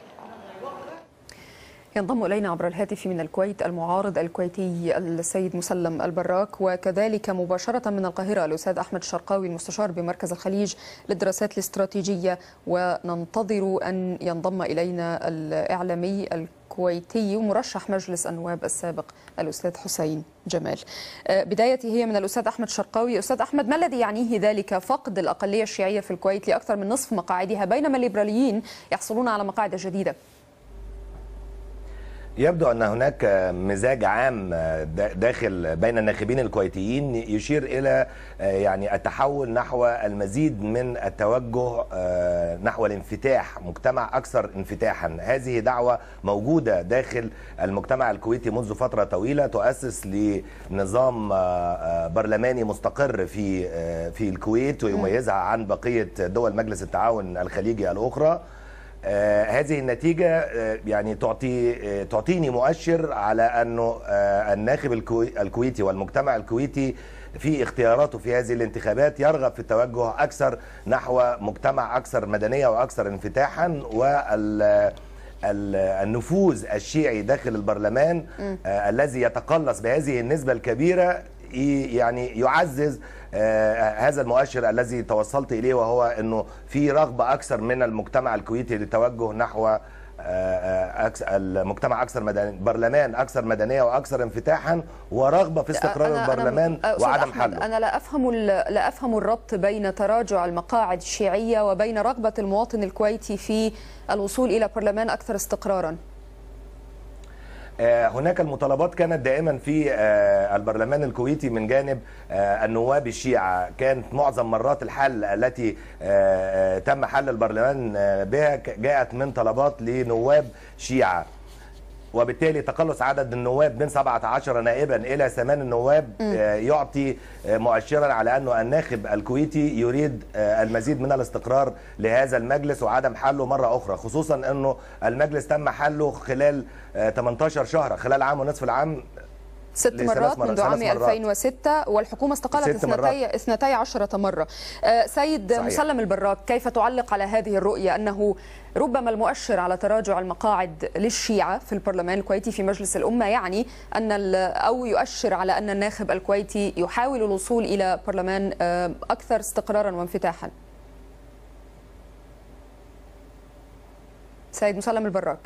Speaker 1: ينضم إلينا عبر الهاتف من الكويت المعارض الكويتي السيد مسلم البراك، وكذلك مباشرة من القاهرة الأستاذ أحمد الشرقاوي المستشار بمركز الخليج للدراسات الاستراتيجية. وننتظر أن ينضم إلينا الإعلامي الكويتي ومرشح مجلس النواب السابق الأستاذ حسين جمال. بدايتي هي من الأستاذ أحمد الشرقاوي. أستاذ أحمد، ما الذي يعنيه ذلك فقد الأقلية الشيعية في الكويت لأكثر من نصف مقاعدها بينما الليبراليين يحصلون على مقاعد جديدة؟
Speaker 12: يبدو أن هناك مزاج عام داخل بين الناخبين الكويتيين يشير إلى يعني التحول نحو المزيد من التوجه نحو الانفتاح، مجتمع أكثر انفتاحا. هذه دعوة موجودة داخل المجتمع الكويتي منذ فترة طويلة، تؤسس لنظام برلماني مستقر في في الكويت ويميزها عن بقية دول مجلس التعاون الخليجي الأخرى. آه هذه النتيجة آه يعني تعطي آه تعطيني مؤشر على أنه آه الناخب الكوي الكويتي والمجتمع الكويتي في اختياراته في هذه الانتخابات يرغب في التوجه أكثر نحو مجتمع أكثر مدنية وأكثر انفتاحا، وال النفوذ الشيعي داخل البرلمان آه الذي يتقلص بهذه النسبة الكبيرة يعني يعزز آه هذا المؤشر الذي توصلت إليه، وهو أنه في رغبة أكثر من المجتمع الكويتي للتوجه نحو آه المجتمع أكثر مدني، برلمان أكثر مدنية وأكثر انفتاحا، ورغبة في استقرار أنا البرلمان
Speaker 1: أنا
Speaker 12: وعدم حله.
Speaker 1: أنا لا أفهم لا أفهم الربط بين تراجع المقاعد الشيعية وبين رغبة المواطن الكويتي في الوصول إلى برلمان أكثر استقرارا.
Speaker 12: هناك المطالبات كانت دائما في البرلمان الكويتي من جانب النواب الشيعة، كانت معظم مرات الحل التي تم حل البرلمان بها جاءت من طلبات لنواب شيعة، وبالتالي تقلص عدد النواب من سبعة عشر نائبا إلى ثمان نواب يعطي مؤشرا على أنه الناخب الكويتي يريد المزيد من الاستقرار لهذا المجلس وعدم حله مرة أخرى، خصوصا أنه المجلس تم حله خلال ثمانية عشر شهرا، خلال عام ونصف العام
Speaker 1: ست مرات منذ عام ألفين وستة، والحكومة استقالت اثنتي, اثنتي عشرة مرة. سيد صحيح. مسلم البراك، كيف تعلق على هذه الرؤية أنه ربما المؤشر على تراجع المقاعد للشيعة في البرلمان الكويتي في مجلس الأمة يعني أن أو يؤشر على أن الناخب الكويتي يحاول الوصول إلى برلمان أكثر استقرارا وانفتاحا؟ سيد مسلم البراك،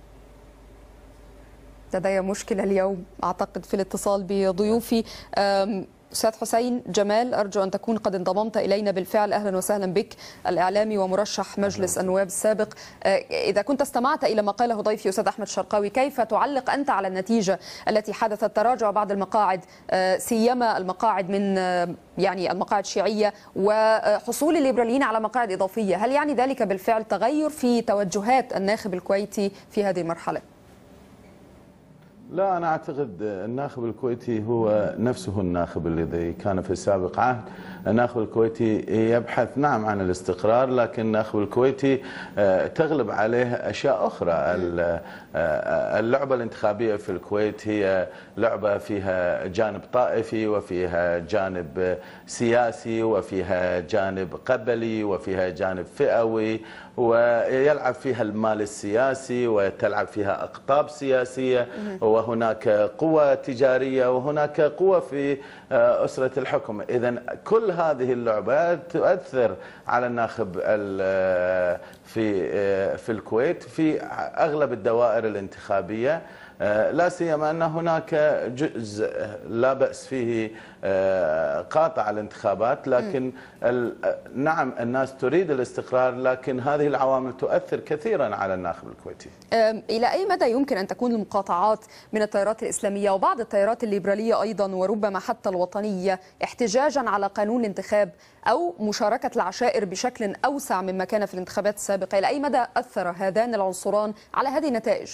Speaker 1: لدي مشكلة اليوم أعتقد في الاتصال بضيوفي. أستاذ حسين جمال، أرجو أن تكون قد انضممت إلينا بالفعل. أهلا وسهلا بك، الإعلامي ومرشح مجلس النواب السابق. إذا كنت استمعت إلى ما قاله ضيفي أستاذ أحمد الشرقاوي، كيف تعلق أنت على النتيجة التي حدثت، تراجع بعض المقاعد سيما المقاعد من يعني المقاعد الشيعية وحصول الليبراليين على مقاعد إضافية؟ هل يعني ذلك بالفعل تغير في توجهات الناخب الكويتي في هذه المرحلة؟
Speaker 13: لا، أنا أعتقد الناخب الكويتي هو نفسه الناخب الذي كان في السابق عهد. الناخب الكويتي يبحث نعم عن الاستقرار، لكن الناخب الكويتي تغلب عليه أشياء أخرى. اللعبة الانتخابية في الكويت هي لعبة فيها جانب طائفي وفيها جانب سياسي وفيها جانب قبلي وفيها جانب فئوي، ويلعب فيها المال السياسي وتلعب فيها أقطاب سياسية، وهناك قوة تجارية وهناك قوة في أسرة الحكم. إذن كل هذه اللعبات تؤثر على الناخب في في الكويت في أغلب الدوائر الانتخابية، لا سيما أن هناك جزء لا بأس فيه قاطع الانتخابات، لكن نعم الناس تريد الاستقرار، لكن هذه العوامل تؤثر كثيرا على الناخب الكويتي.
Speaker 1: إلى أي مدى يمكن أن تكون المقاطعات من التيارات الإسلامية وبعض التيارات الليبرالية أيضا وربما حتى الوطنية احتجاجا على قانون الانتخاب أو مشاركة العشائر بشكل أوسع مما كان في الانتخابات السابقة، إلى أي مدى أثر هذان العنصران على هذه النتائج؟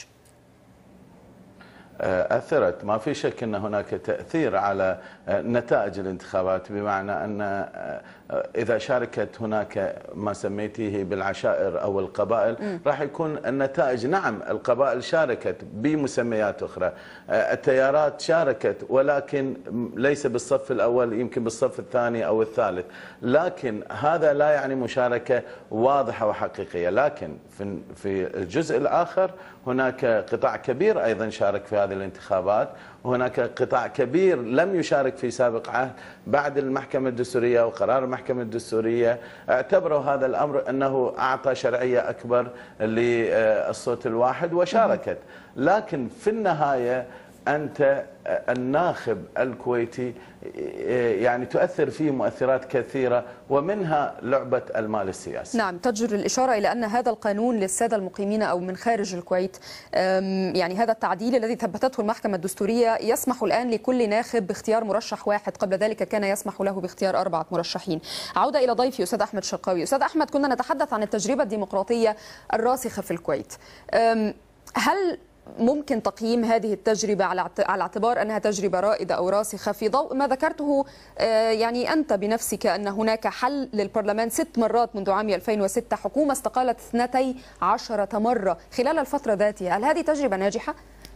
Speaker 13: أثرت، ما في شك أن هناك تأثير على نتائج الانتخابات، بمعنى أن إذا شاركت هناك ما سميتيه بالعشائر أو القبائل م. راح يكون النتائج، نعم القبائل شاركت بمسميات أخرى، التيارات شاركت ولكن ليس بالصف الأول، يمكن بالصف الثاني أو الثالث، لكن هذا لا يعني مشاركة واضحة وحقيقية. لكن في الجزء الآخر هناك قطاع كبير أيضا شارك في هذه الانتخابات، وهناك قطاع كبير لم يشارك في سابق عهد. بعد المحكمة الدستورية وقرار المحكمة الدستورية اعتبروا هذا الأمر أنه أعطى شرعية أكبر للصوت الواحد وشاركت. لكن في النهاية أنت الناخب الكويتي يعني تؤثر فيه مؤثرات كثيرة، ومنها لعبة المال السياسي.
Speaker 1: نعم، تجر الإشارة إلى أن هذا القانون للسادة المقيمين أو من خارج الكويت، يعني هذا التعديل الذي ثبتته المحكمة الدستورية يسمح الآن لكل ناخب باختيار مرشح واحد، قبل ذلك كان يسمح له باختيار أربعة مرشحين. عودة إلى ضيفي أستاذ أحمد شرقاوي. أستاذ أحمد، كنا نتحدث عن التجربة الديمقراطية الراسخة في الكويت. هل ممكن تقييم هذه التجربة على اعتبار أنها تجربة رائدة أو راسخة في ضوء ما ذكرته يعني أنت بنفسك، أن هناك حل للبرلمان ست مرات منذ عام ألفين وستة، حكومة استقالت اثنتي عشرة مرة خلال الفترة ذاتها، هل هذه تجربة ناجحة؟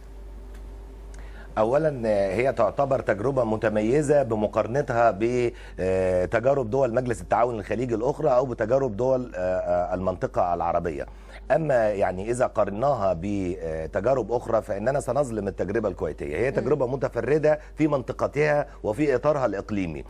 Speaker 12: اولا هي تعتبر تجربه متميزه بمقارنتها بتجارب دول مجلس التعاون الخليجي الاخرى او بتجارب دول المنطقه العربيه. اما يعني اذا قارناها بتجارب اخرى فاننا سنظلم التجربه الكويتيه، هي تجربه متفرده في منطقتها وفي اطارها الاقليمي.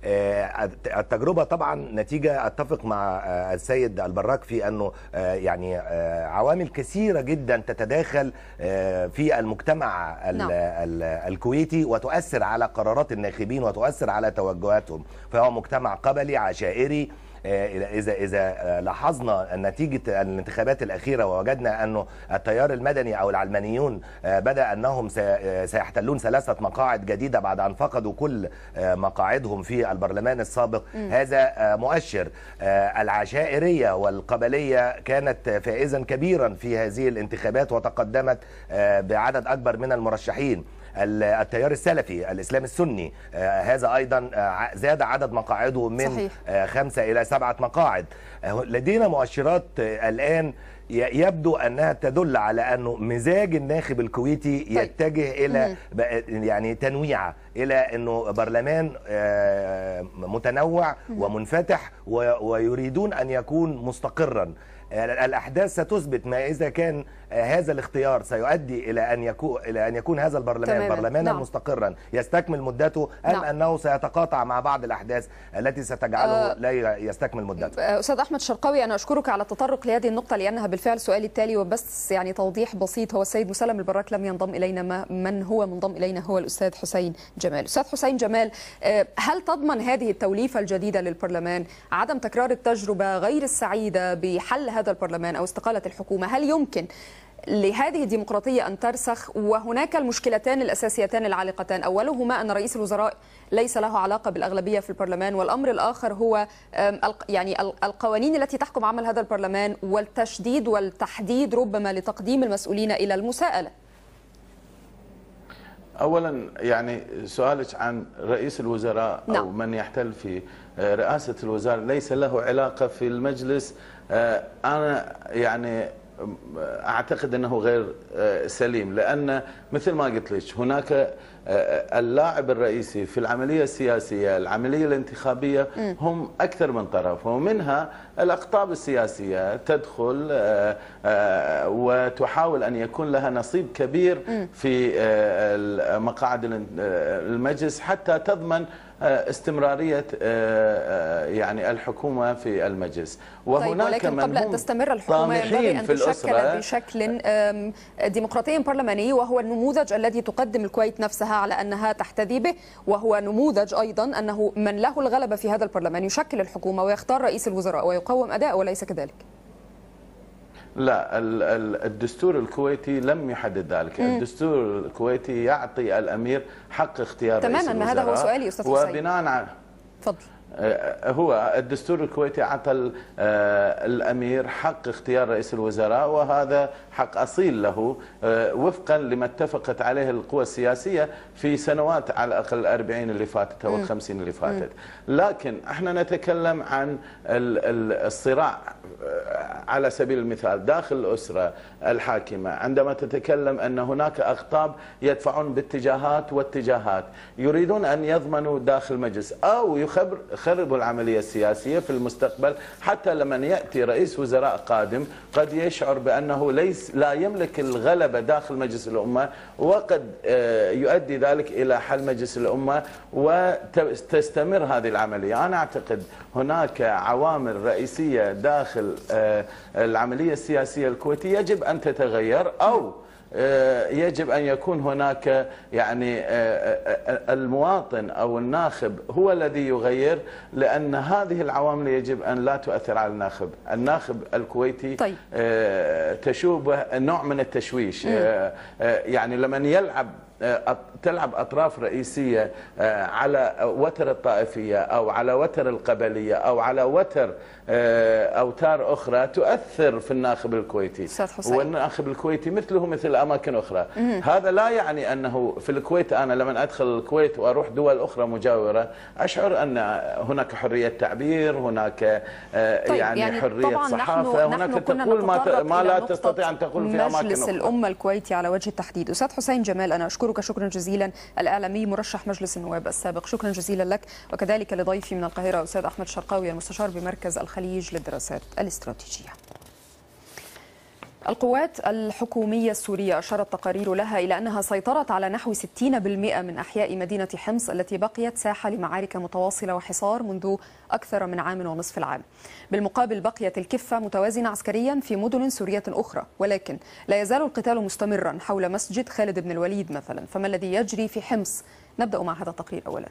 Speaker 12: التجربة طبعا نتيجة، اتفق مع السيد البراك في انه يعني عوامل كثيرة جدا تتداخل في المجتمع الكويتي وتؤثر على قرارات الناخبين وتؤثر على توجهاتهم، فهو مجتمع قبلي عشائري. إذا إذا لاحظنا نتيجة الانتخابات الأخيرة ووجدنا أنه التيار المدني أو العلمانيون بدأ أنهم سيحتلون ثلاثة مقاعد جديدة بعد أن فقدوا كل مقاعدهم في البرلمان السابق، م. هذا مؤشر. العشائرية والقبلية كانت فائزا كبيرا في هذه الانتخابات وتقدمت بعدد أكبر من المرشحين. التيار السلفي الإسلام السني هذا أيضا زاد عدد مقاعده من صحيح. خمسة إلى سبعة مقاعد. لدينا مؤشرات الآن يبدو أنها تدل على أنه مزاج الناخب الكويتي يتجه إلى يعني تنويعه إلى أنه برلمان متنوع ومنفتح ويريدون أن يكون مستقرا. الأحداث ستثبت ما إذا كان هذا الاختيار سيؤدي إلى أن يكون إلى أن يكون هذا البرلمان برلمانا نعم. مستقرا يستكمل مدته، أم نعم. أنه سيتقاطع مع بعض الأحداث التي ستجعله أه لا يستكمل مدته.
Speaker 1: أستاذ أحمد شرقاوي، أنا أشكرك على التطرق لهذه النقطة لأنها بالفعل سؤالي التالي، وبس يعني توضيح بسيط. هو السيد مسلم البراك لم ينضم إلينا، من هو منضم إلينا هو الأستاذ حسين جمال. أستاذ حسين جمال، هل تضمن هذه التوليفة الجديدة للبرلمان عدم تكرار التجربة غير السعيدة بحل هذا البرلمان أو استقالة الحكومة؟ هل يمكن لهذه الديمقراطية أن ترسخ؟ وهناك المشكلتان الأساسيتان العالقتان، أولهما أن رئيس الوزراء ليس له علاقة بالأغلبية في البرلمان، والأمر الآخر هو يعني القوانين التي تحكم عمل هذا البرلمان والتشديد والتحديد ربما لتقديم المسؤولين إلى المساءلة.
Speaker 13: أولا يعني سؤالك عن رئيس الوزراء أو نعم. من يحتل في رئاسة الوزراء ليس له علاقة في المجلس، أنا يعني أعتقد أنه غير سليم، لأن مثل ما قلت لك هناك اللاعب الرئيسي في العملية السياسية العملية الانتخابية هم أكثر من طرف، ومنها الأقطاب السياسية تدخل وتحاول أن يكون لها نصيب كبير في مقاعد المجلس حتى تضمن استمرارية يعني الحكومة في المجلس.
Speaker 1: وهناك طيب، ولكن قبل أن تستمر الحكومة ينبغي أن تشكل بشكل ديمقراطي برلماني، وهو النموذج الذي تقدم الكويت نفسها على أنها تحتذي به، وهو نموذج أيضا أنه من له الغلبة في هذا البرلمان يشكل الحكومة ويختار رئيس الوزراء ويقوم أداءه، وليس كذلك؟
Speaker 13: لا، الدستور الكويتي لم يحدد ذلك. مم. الدستور الكويتي يعطي الأمير حق اختيار رئيس الوزراء.
Speaker 1: تماما، ما هذا هو سؤالي أستاذ حسين.
Speaker 13: وبناء على
Speaker 1: تفضل.
Speaker 13: هو الدستور الكويتي أعطى الأمير حق اختيار رئيس الوزراء، وهذا حق أصيل له وفقا لما اتفقت عليه القوى السياسية في سنوات على الأقل الأربعين اللي فاتت أو الخمسين اللي فاتت. لكن احنا نتكلم عن الصراع على سبيل المثال داخل الأسرة الحاكمة، عندما تتكلم أن هناك أقطاب يدفعون باتجاهات واتجاهات يريدون أن يضمنوا داخل المجلس أو يخبر خربوا العملية السياسية في المستقبل، حتى لما يأتي رئيس وزراء قادم قد يشعر بأنه ليس لا يملك الغلبة داخل مجلس الأمة، وقد يؤدي ذلك إلى حل مجلس الأمة وتستمر هذه العملية. أنا أعتقد هناك عوامل رئيسية داخل العملية السياسية الكويتية يجب أن تتغير، أو يجب أن يكون هناك يعني المواطن أو الناخب هو الذي يغير، لأن هذه العوامل يجب أن لا تؤثر على الناخب. الناخب الكويتي طيب. تشوبه نوع من التشويش. م. يعني لمن يلعب تلعب أطراف رئيسية على وتر الطائفية أو على وتر القبلية أو على وتر أوتار أخرى تؤثر في الناخب الكويتي، والناخب الكويتي مثله مثل أماكن أخرى. مم. هذا لا يعني أنه في الكويت أنا لما أدخل الكويت وأروح دول أخرى مجاورة أشعر أن هناك حرية تعبير، هناك طيب يعني, يعني حرية صحافة، هناك تقول ما, ما لا تستطيع أن تقول في أماكن
Speaker 1: مجلس
Speaker 13: أخرى.
Speaker 1: الأمة الكويتي على وجه التحديد. أستاذ حسين جمال، أنا أشكرك شكرا جزيلا، الإعلامي مرشح مجلس النواب السابق، شكرا جزيلا لك، وكذلك لضيفي من القاهرة أستاذ أحمد شرقاوي المستشار بمركز الخليج للدراسات الاستراتيجية. القوات الحكومية السورية أشارت تقارير لها إلى أنها سيطرت على نحو ستين بالمئة من أحياء مدينة حمص التي بقيت ساحة لمعارك متواصلة وحصار منذ أكثر من عام ونصف العام. بالمقابل بقيت الكفة متوازنة عسكريا في مدن سورية أخرى، ولكن لا يزال القتال مستمرا حول مسجد خالد بن الوليد مثلا. فما الذي يجري في حمص؟ نبدأ مع هذا التقرير أولا.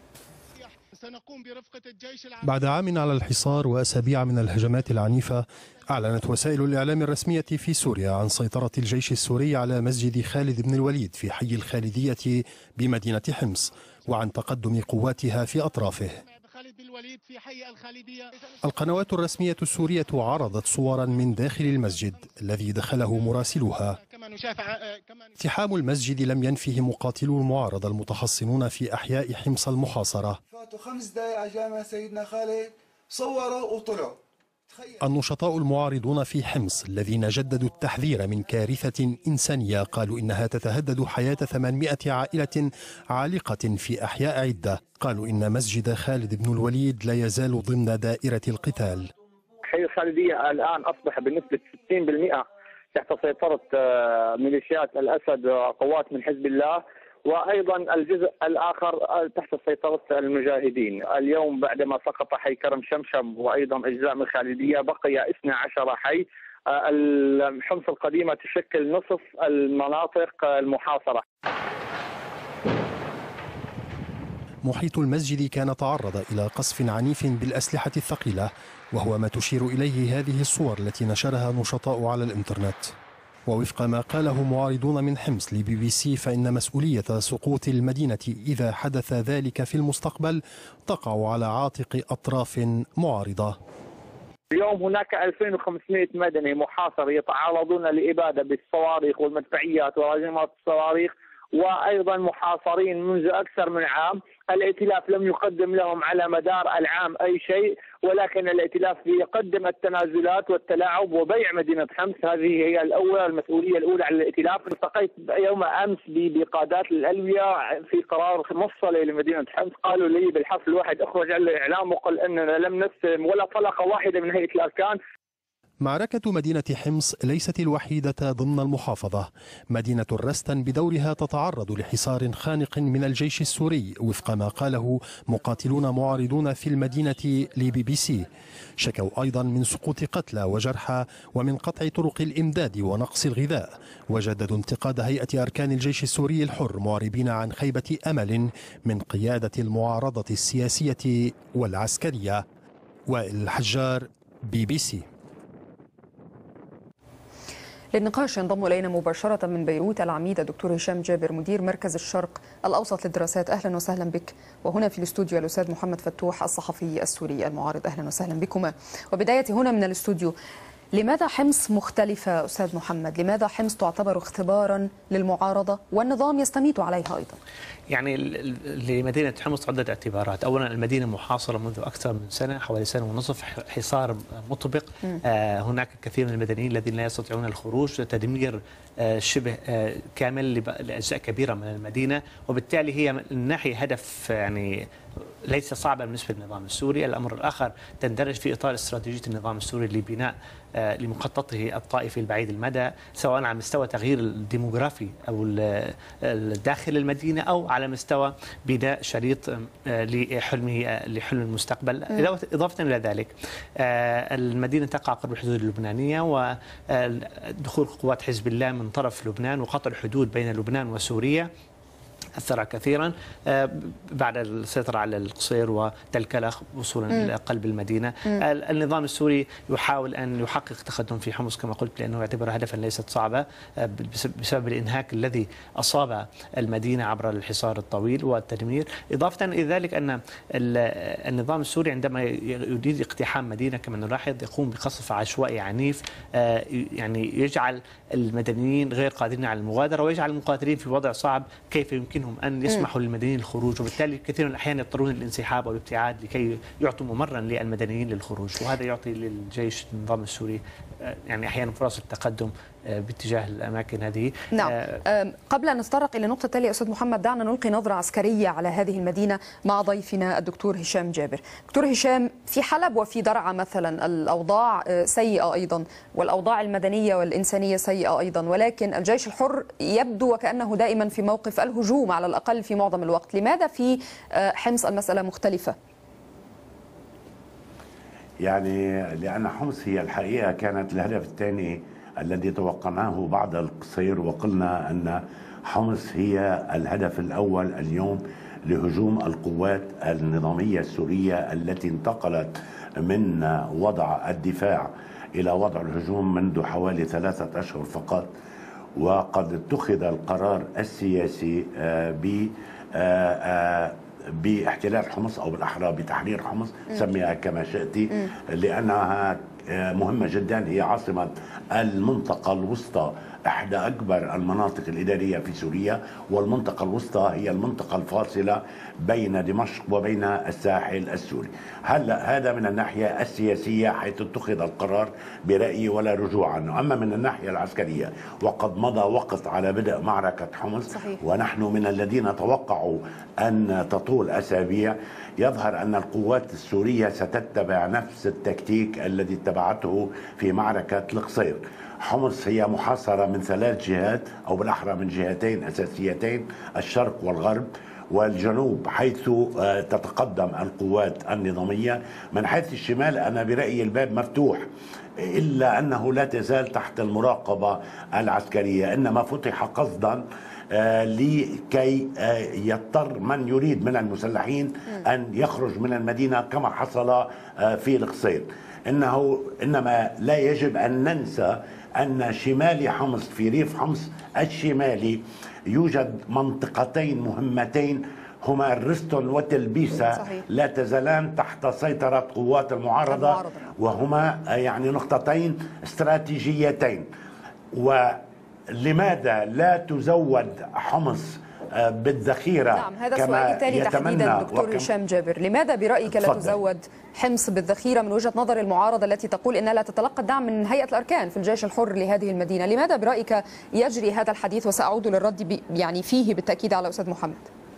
Speaker 14: بعد عام على الحصار وأسابيع من الهجمات العنيفة، أعلنت وسائل الإعلام الرسمية في سوريا عن سيطرة الجيش السوري على مسجد خالد بن الوليد في حي الخالدية بمدينة حمص، وعن تقدم قواتها في أطرافه. القنوات الرسمية السورية عرضت صورا من داخل المسجد الذي دخله مراسلوها. اقتحام المسجد لم ينفه مقاتلو المعارضة المتحصنون في أحياء حمص المحاصرة.
Speaker 15: فاتوا خمس دقائق على جامع سيدنا خالد، صوروا وطلعوا.
Speaker 14: النشطاء المعارضون في حمص الذين جددوا التحذير من كارثة إنسانية قالوا إنها تتهدد حياة ثمانمئة عائلة عالقة في أحياء عدة. قالوا إن مسجد خالد بن الوليد لا يزال ضمن دائرة القتال.
Speaker 16: حي الخالدية الآن أصبح بنسبة ستين بالمئة تحت سيطرة ميليشيات الأسد وقوات من حزب الله، وأيضا الجزء الآخر تحت سيطرة المجاهدين. اليوم بعدما سقط حي كرم شمشم وأيضا أجزاء من الخالدية بقي اثنا عشر حي. حمص القديمة تشكل نصف المناطق المحاصرة.
Speaker 14: محيط المسجد كان تعرض إلى قصف عنيف بالأسلحة الثقيلة، وهو ما تشير إليه هذه الصور التي نشرها نشطاء على الإنترنت. ووفق ما قاله معارضون من حمص لبي بي سي، فإن مسؤولية سقوط المدينة إذا حدث ذلك في المستقبل تقع على عاتق أطراف معارضة.
Speaker 16: اليوم هناك ألفين وخمسمئة مدني محاصر يتعرضون لإبادة بالصواريخ والمدفعيات وهجمات الصواريخ، وأيضا محاصرين منذ أكثر من عام. الائتلاف لم يقدم لهم على مدار العام أي شيء، ولكن الائتلاف يقدم التنازلات والتلاعب وبيع مدينة حمص. هذه هي الأولى المسؤولية الأولى على الائتلاف. التقيت يوم أمس بقادات الألوية في قرار مفصلي لمدينة حمص، قالوا لي بالحفل الواحد اخرج على الإعلام وقل أننا لم نستلم ولا طلقة واحدة من هيئة الأركان.
Speaker 14: معركة مدينة حمص ليست الوحيدة ضمن المحافظة. مدينة الرستن بدورها تتعرض لحصار خانق من الجيش السوري وفق ما قاله مقاتلون معارضون في المدينة لبي بي سي. شكوا أيضا من سقوط قتلى وجرحى ومن قطع طرق الإمداد ونقص الغذاء، وجددوا انتقاد هيئة أركان الجيش السوري الحر معربين عن خيبة أمل من قيادة المعارضة السياسية والعسكرية. وائل الحجار، بي بي سي.
Speaker 1: للنقاش ينضم إلينا مباشرة من بيروت العميد الدكتور هشام جابر مدير مركز الشرق الأوسط للدراسات. أهلا وسهلا بك. وهنا في الاستوديو الأستاذ محمد فتوح الصحفي السوري المعارض. أهلا وسهلا بكما. وبداية هنا من الاستوديو، لماذا حمص مختلفة أستاذ محمد؟ لماذا حمص تعتبر اختبارا للمعارضة والنظام يستميت عليها أيضا؟
Speaker 17: يعني لمدينة حمص عدة اعتبارات. أولا المدينة محاصرة منذ أكثر من سنة، حوالي سنة ونصف، حصار مطبق. آه هناك كثير من المدنيين الذين لا يستطيعون الخروج، تدمير آه شبه آه كامل لأجزاء كبيرة من المدينة، وبالتالي هي من ناحية هدف يعني ليس صعبا بالنسبة للنظام السوري. الأمر الآخر تندرج في إطار استراتيجية النظام السوري لبناء آه لمخططه الطائفي البعيد المدى، سواء على مستوى تغيير الديموغرافي أو داخل المدينة أو على مستوى بناء شريط لحلمه لحلم المستقبل. إضافة إلى ذلك المدينة تقع قرب الحدود اللبنانية، ودخول قوات حزب الله من طرف لبنان وقطع الحدود بين لبنان وسوريا أثر كثيرا بعد السيطرة على القصير وتلكلة وصولا إلى قلب المدينة. مم. النظام السوري يحاول أن يحقق تقدم في حمص كما قلت، لأنه يعتبرها هدفا ليست صعبة بسبب الإنهاك الذي أصاب المدينة عبر الحصار الطويل والتدمير. إضافة إلى ذلك أن النظام السوري عندما يريد اقتحام مدينة كما نلاحظ يقوم بقصف عشوائي عنيف، يعني يجعل المدنيين غير قادرين على المغادرة ويجعل المقاتلين في وضع صعب كيف يمكنهم أن يسمحوا للمدنيين الخروج، وبالتالي كثير من الأحيان يضطرون للانسحاب والابتعاد لكي يعطوا ممرا للمدنيين للخروج، وهذا يعطي للجيش النظام السوري يعني أحيانا فرص التقدم باتجاه الأماكن هذه.
Speaker 1: نعم. أه قبل أن نتطرق إلى نقطة تالية أستاذ محمد، دعنا نلقي نظرة عسكرية على هذه المدينة مع ضيفنا الدكتور هشام جابر. دكتور هشام، في حلب وفي درعا مثلا الأوضاع سيئة أيضا، والأوضاع المدنية والإنسانية سيئة أيضا، ولكن الجيش الحر يبدو وكأنه دائما في موقف الهجوم على الأقل في معظم الوقت. لماذا في حمص المسألة مختلفة؟
Speaker 18: يعني لأن حمص هي الحقيقة كانت الهدف الثاني الذي توقعناه بعد القصير، وقلنا أن حمص هي الهدف الأول اليوم لهجوم القوات النظامية السورية التي انتقلت من وضع الدفاع إلى وضع الهجوم منذ حوالي ثلاثة أشهر فقط. وقد اتخذ القرار السياسي ب باحتلال حمص أو بالأحرى بتحرير حمص، سميها كما شئت، لأنها مهمة جدا. هي عاصمة المنطقة الوسطى، إحدى أكبر المناطق الإدارية في سوريا، والمنطقة الوسطى هي المنطقة الفاصلة بين دمشق وبين الساحل السوري. هلا هذا من الناحية السياسية حيث اتخذ القرار برأيي ولا رجوع عنه. أما من الناحية العسكرية وقد مضى وقت على بدء معركة حمص، صحيح. ونحن من الذين توقعوا أن تطول أسابيع. يظهر أن القوات السورية ستتبع نفس التكتيك الذي اتبعته في معركة القصير. حمص هي محاصرة من ثلاث جهات أو بالأحرى من جهتين أساسيتين، الشرق والغرب والجنوب، حيث تتقدم القوات النظامية. من حيث الشمال أنا برأيي الباب مفتوح، إلا أنه لا تزال تحت المراقبة العسكرية، إنما فتح قصدا لكي يضطر من يريد من المسلحين أن يخرج من المدينة كما حصل في القصير. إنه إنما لا يجب أن ننسى أن شمال حمص في ريف حمص الشمالي يوجد منطقتين مهمتين هما الرستون وتلبيسة، صحيح. لا تزالان تحت سيطرة قوات المعارضة، وهما يعني نقطتين استراتيجيتين. و لماذا لا تزود حمص بالذخيرة؟
Speaker 1: نعم، هذا سؤالي التالي تحديدا دكتور وكم... هشام جابر، لماذا برأيك لا تزود حمص بالذخيرة من وجهة نظر المعارضة التي تقول إنها لا تتلقى الدعم من هيئة الأركان في الجيش الحر لهذه المدينة؟ لماذا برأيك يجري هذا الحديث؟ وسأعود للرد ب... يعني فيه بالتأكيد على أستاذ محمد.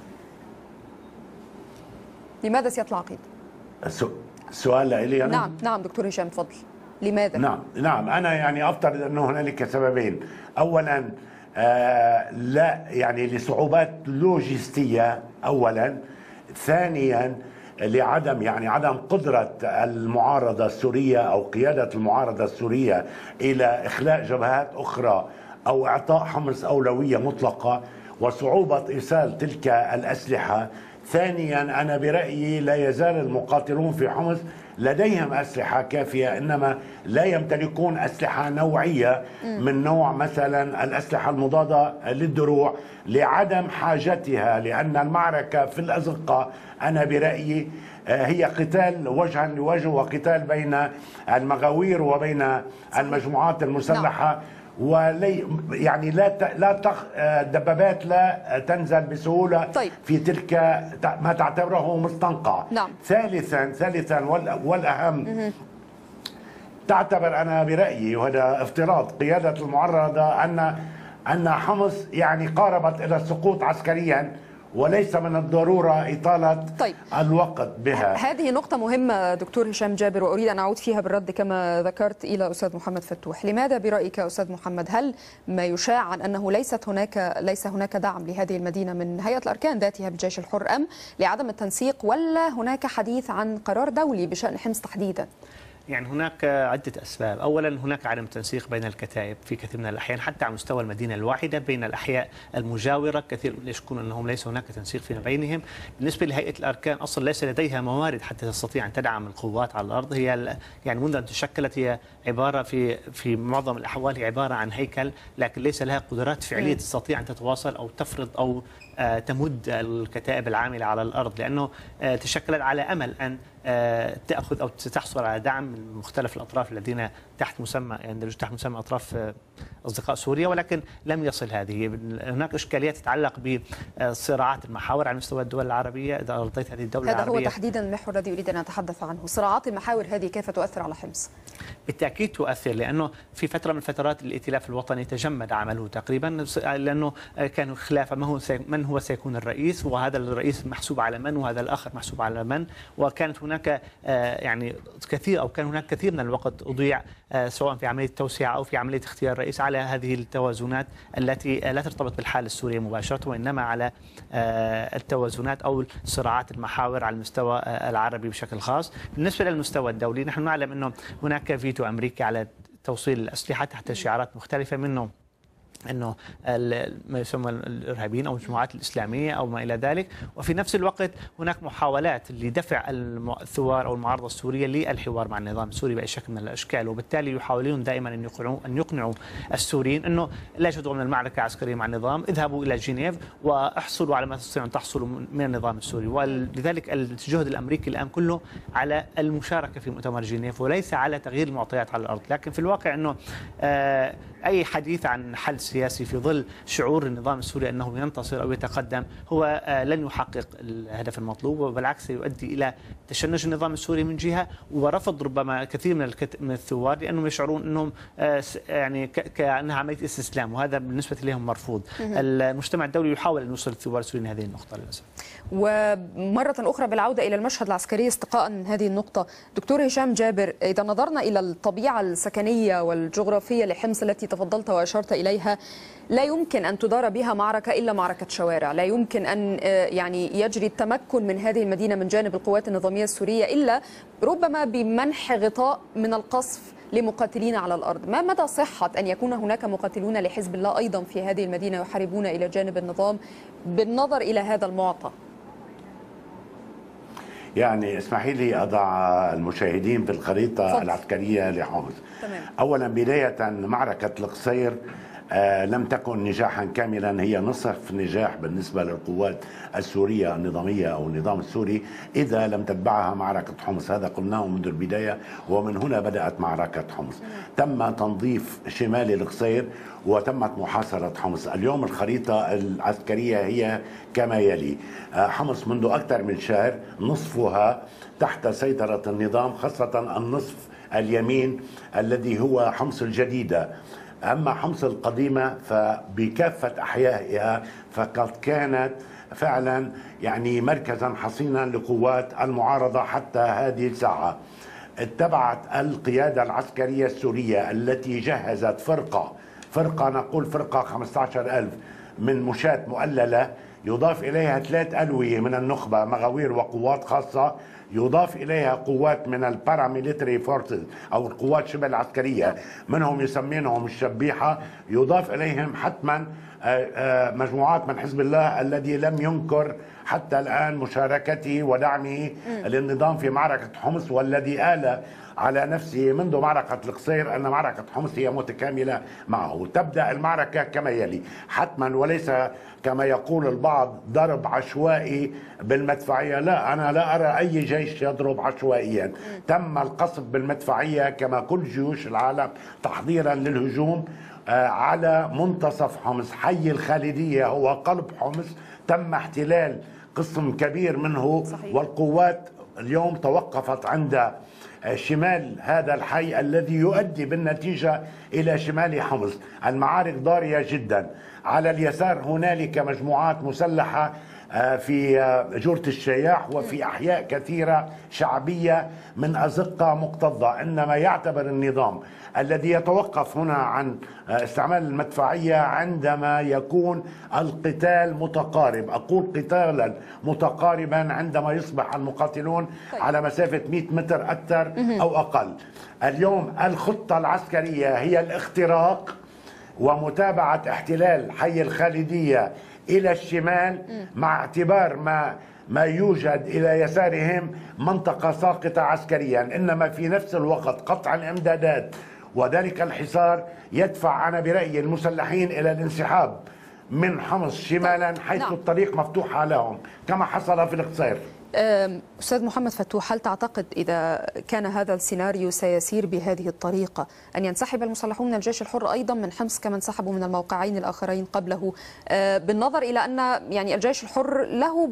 Speaker 1: لماذا سيادة العقيد؟
Speaker 18: السؤال لي أنا؟
Speaker 1: نعم نعم دكتور هشام تفضل. لماذا؟
Speaker 18: نعم نعم أنا يعني أفترض أنه هنالك سببين. أولا آه لا يعني لصعوبات لوجستية أولا، ثانيا لعدم يعني عدم قدرة المعارضة السورية أو قيادة المعارضة السورية إلى إخلاء جبهات أخرى أو إعطاء حمص أولوية مطلقة، وصعوبة إيصال تلك الأسلحة. ثانيا أنا برأيي لا يزال المقاتلون في حمص لديهم أسلحة كافية، إنما لا يمتلكون أسلحة نوعية من نوع مثلا الأسلحة المضادة للدروع لعدم حاجتها، لأن المعركة في الأزقة أنا برأيي هي قتال وجها لوجه وقتال بين المغاوير وبين المجموعات المسلحة، ولي يعني لا ت... لا تخ... الدبابات لا تنزل بسهوله طيب. في تلك ما تعتبره مستنقع.
Speaker 1: نعم.
Speaker 18: ثالثا ثالثا وال... والاهم م- تعتبر انا برايي وهذا افتراض قياده المعارضه ان ان حمص يعني قاربت الى السقوط عسكريا، وليس من الضرورة إطالة طيب. الوقت بها.
Speaker 1: هذه نقطة مهمة دكتور هشام جابر، وأريد أن أعود فيها بالرد كما ذكرت إلى أستاذ محمد فتوح. لماذا برأيك أستاذ محمد هل ما يشاع عن أنه ليست هناك ليس هناك دعم لهذه المدينة من هيئة الأركان ذاتها بالجيش الحر، أم لعدم التنسيق، ولا هناك حديث عن قرار دولي بشأن حمص تحديدا؟
Speaker 17: يعني هناك عدة أسباب. أولا هناك عدم تنسيق بين الكتائب في كثير من الأحيان حتى على مستوى المدينة الواحدة بين الأحياء المجاورة، كثير يشكون أنهم ليس هناك تنسيق فيما بينهم. بالنسبة لهيئة الأركان أصلا ليس لديها موارد حتى تستطيع أن تدعم القوات على الأرض. هي يعني منذ أن تشكلت هي عبارة في في معظم الأحوال هي عبارة عن هيكل، لكن ليس لها قدرات فعلية تستطيع أن تتواصل أو تفرض أو تمد الكتائب العاملة على الأرض، لأنه تشكلت على أمل أن تأخذ أو تحصل على دعم من مختلف الأطراف الذين تحت مسمى يندرج تحت مسمى أطراف أصدقاء سوريا، ولكن لم يصل هذه. هناك إشكاليات تتعلق بصراعات المحاور على مستوى الدول العربية. إذا أرضيت هذه الدولة
Speaker 1: هذا
Speaker 17: العربية،
Speaker 1: هو تحديدا المحور الذي أريد أن أتحدث عنه. صراعات المحاور هذه كيف تؤثر على حمص؟
Speaker 17: بالتأكيد تؤثر، لأنه في فترة من فترات الائتلاف الوطني تجمد عمله تقريبا، لأنه كانوا خلاف ما هو من هو سيكون الرئيس، وهذا الرئيس محسوب على من وهذا الآخر محسوب على من، وكانت هناك يعني كثير أو كان هناك كثير من الوقت أضيع سواء في عملية توسيع أو في عملية اختيار الرئيس على هذه التوازنات التي لا ترتبط بالحالة السورية مباشرة، وإنما على التوازنات أو صراعات المحاور على المستوى العربي بشكل خاص. بالنسبة للمستوى الدولي نحن نعلم أنه هناك فيتو أمريكي على توصيل الأسلحة تحت شعارات مختلفة، منه انه ما يسمى الارهابيين او الجماعات الاسلاميه او ما الى ذلك، وفي نفس الوقت هناك محاولات لدفع الثوار او المعارضه السوريه للحوار مع النظام السوري باي شكل من الاشكال، وبالتالي يحاولون دائما ان يقنعوا ان يقنعوا السوريين انه لا تدعوا من المعركه عسكريه مع النظام، اذهبوا الى جنيف واحصلوا على ما تستطيعوا ان تحصلوا من النظام السوري. ولذلك الجهد الامريكي الان كله على المشاركه في مؤتمر جنيف وليس على تغيير المعطيات على الارض، لكن في الواقع انه آه اي حديث عن حل سياسي في ظل شعور النظام السوري أنه ينتصر أو يتقدم هو لن يحقق الهدف المطلوب، وبالعكس سيؤدي إلى تشنج النظام السوري من جهة ورفض ربما كثير من من الثوار، لأنهم يشعرون أنهم يعني كأنها عملية استسلام، وهذا بالنسبة لهم مرفوض. المجتمع الدولي يحاول أن يوصل الثوار السوريين هذه النقطة للأسف.
Speaker 1: ومرة أخرى بالعودة إلى المشهد العسكري استقاء من هذه النقطة، دكتور هشام جابر، إذا نظرنا إلى الطبيعة السكنية والجغرافية لحمص التي تفضلت وأشرت إليها، لا يمكن أن تدار بها معركة إلا معركة شوارع، لا يمكن أن يعني يجري التمكن من هذه المدينة من جانب القوات النظامية السورية إلا ربما بمنح غطاء من القصف لمقاتلين على الأرض. ما مدى صحة أن يكون هناك مقاتلون لحزب الله أيضا في هذه المدينة يحاربون إلى جانب النظام بالنظر إلى هذا المعطى؟
Speaker 18: يعني اسمحي لي أضع المشاهدين في الخريطة فضل. العسكرية لحمص. تمام. أولا بداية معركة القصير آه لم تكن نجاحا كاملا، هي نصف نجاح بالنسبة للقوات السورية النظامية أو النظام السوري إذا لم تتبعها معركة حمص. هذا قلناه منذ البداية، ومن هنا بدأت معركة حمص. تم تنظيف شمال القصير وتمت محاصرة حمص. اليوم الخريطة العسكرية هي كما يلي: آه حمص منذ أكثر من شهر نصفها تحت سيطرة النظام، خاصة النصف اليمين الذي هو حمص الجديدة. أما حمص القديمة فبكافة أحيائها فقد كانت فعلا يعني مركزا حصينا لقوات المعارضة حتى هذه الساعة. اتبعت القيادة العسكرية السورية التي جهزت فرقة فرقة نقول فرقة خمسة عشر ألف من مشاة مؤللة، يضاف إليها ثلاث ألوية من النخبة مغاوير وقوات خاصة، يضاف إليها قوات من الباراميليتري فورسز أو القوات شبه العسكرية منهم يسمينهم الشبيحة، يضاف إليهم حتما مجموعات من حزب الله الذي لم ينكر حتى الآن مشاركته ودعمه للنظام في معركة حمص، والذي آل على نفسه منذ معركة القصير أن معركة حمص هي متكاملة معه. تبدأ المعركة كما يلي حتما، وليس كما يقول البعض ضرب عشوائي بالمدفعية. لا، أنا لا أرى أي جيش يضرب عشوائيا. تم القصف بالمدفعية كما كل جيوش العالم تحضيرا للهجوم على منتصف حمص. حي الخالدية هو قلب حمص، تم احتلال قسم كبير منه. صحيح. والقوات اليوم توقفت عند شمال هذا الحي الذي يؤدي بالنتيجة إلى شمال حمص. المعارك ضارية جدا. على اليسار هنالك مجموعات مسلحة في جورة الشياح وفي أحياء كثيرة شعبية من أزقة مكتظة. إنما يعتبر النظام الذي يتوقف هنا عن استعمال المدفعية عندما يكون القتال متقارب. أقول قتالا متقاربا عندما يصبح المقاتلون طيب. على مسافة مئة متر أكثر أو أقل. اليوم الخطة العسكرية هي الاختراق ومتابعة احتلال حي الخالدية إلى الشمال، مع اعتبار ما ما يوجد إلى يسارهم منطقة ساقطة عسكريا، إنما في نفس الوقت قطع الإمدادات وذلك الحصار يدفع أنا برأيي المسلحين إلى الانسحاب من حمص شمالا حيث نعم. الطريق مفتوحة لهم كما حصل في القصير.
Speaker 1: أستاذ محمد فتوح، هل تعتقد إذا كان هذا السيناريو سيسير بهذه الطريقة أن ينسحب المسلحون من الجيش الحر أيضا من حمص كما انسحبوا من الموقعين الآخرين قبله، بالنظر إلى أن يعني الجيش الحر له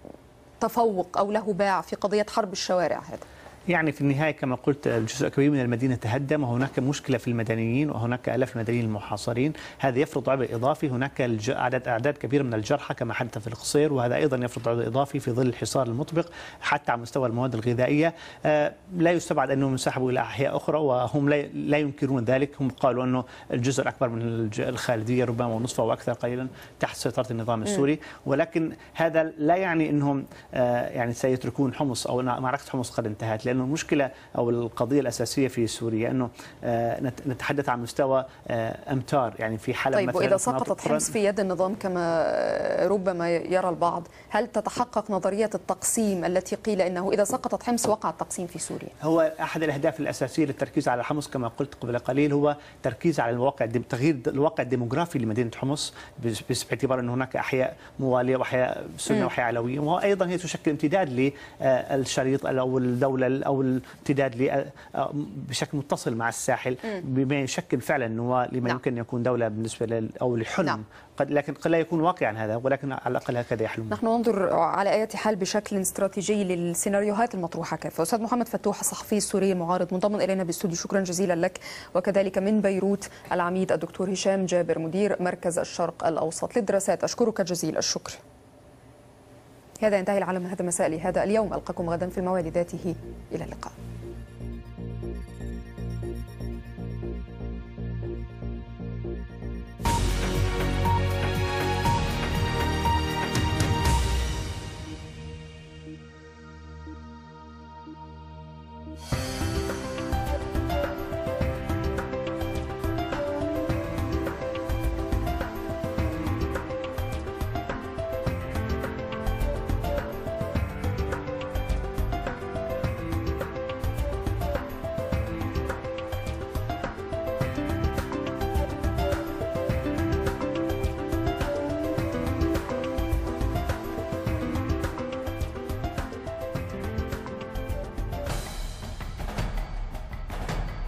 Speaker 1: تفوق أو له باع في قضية حرب الشوارع؟ هذا
Speaker 17: يعني في النهاية كما قلت جزء كبير من المدينة تهدم، وهناك مشكلة في المدنيين وهناك آلاف المدنيين المحاصرين. هذا يفرض عبء إضافي. هناك أعداد أعداد كبيرة من الجرحى كما حدث في القصير، وهذا أيضا يفرض عبء إضافي في ظل الحصار المطبق حتى على مستوى المواد الغذائية. لا يستبعد أنهم ينسحبوا إلى أحياء أخرى، وهم لا ينكرون ذلك. هم قالوا أنه الجزء الأكبر من الخالدية ربما ونصفه وأكثر قليلا تحت سيطرة النظام السوري، ولكن هذا لا يعني أنهم يعني سيتركون حمص أو معركة حمص قد انتهت، لأنه المشكلة أو القضية الأساسية في سوريا أنه نتحدث عن مستوى أمتار، يعني في حلب
Speaker 1: طيب
Speaker 17: مثلا.
Speaker 1: وإذا سقطت حمص في يد النظام كما ربما يرى البعض، هل تتحقق نظرية التقسيم التي قيل أنه إذا سقطت حمص وقع التقسيم في سوريا؟
Speaker 17: هو أحد الأهداف الأساسية للتركيز على حمص كما قلت قبل قليل هو تركيز على الواقع، تغيير الواقع الديموغرافي لمدينة حمص باعتبار أن هناك أحياء موالية وأحياء سنة وأحياء علوية، وأيضا هي تشكل امتداد للشريط أو الدولة أو امتداد بشكل متصل مع الساحل، بما يشكل فعلا نواة لما نعم. يمكن أن يكون دولة بالنسبة لل أو لحلم نعم. قد لكن قد لا يكون واقعا هذا، ولكن على الأقل هكذا يحلم.
Speaker 1: نحن ننظر على أي حال بشكل استراتيجي للسيناريوهات المطروحة كافة. أستاذ محمد فتوح الصحفي السوري المعارض منضم إلينا بالاستوديو، شكرا جزيلا لك. وكذلك من بيروت العميد الدكتور هشام جابر مدير مركز الشرق الأوسط للدراسات، أشكرك جزيل الشكر. هذا ينتهي العالم من هذا المساء لهذا اليوم، ألقاكم غدا في الموعد ذاته، إلى اللقاء.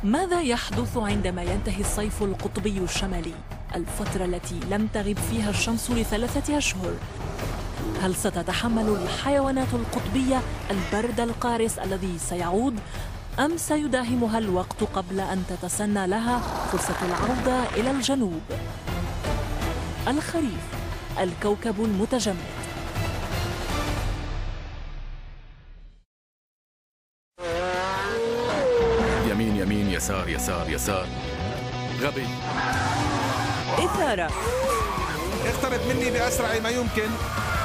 Speaker 19: ماذا يحدث عندما ينتهي الصيف القطبي الشمالي، الفترة التي لم تغب فيها الشمس لثلاثة أشهر؟ هل ستتحمل الحيوانات القطبية البرد القارس الذي سيعود، أم سيداهمها الوقت قبل أن تتسنى لها فرصة العودة إلى الجنوب؟ الخريف، الكوكب المتجمد.
Speaker 20: يمين يمين، يسار يسار يسار. غبي.
Speaker 19: إثارة.
Speaker 21: اقترب مني بأسرع ما يمكن.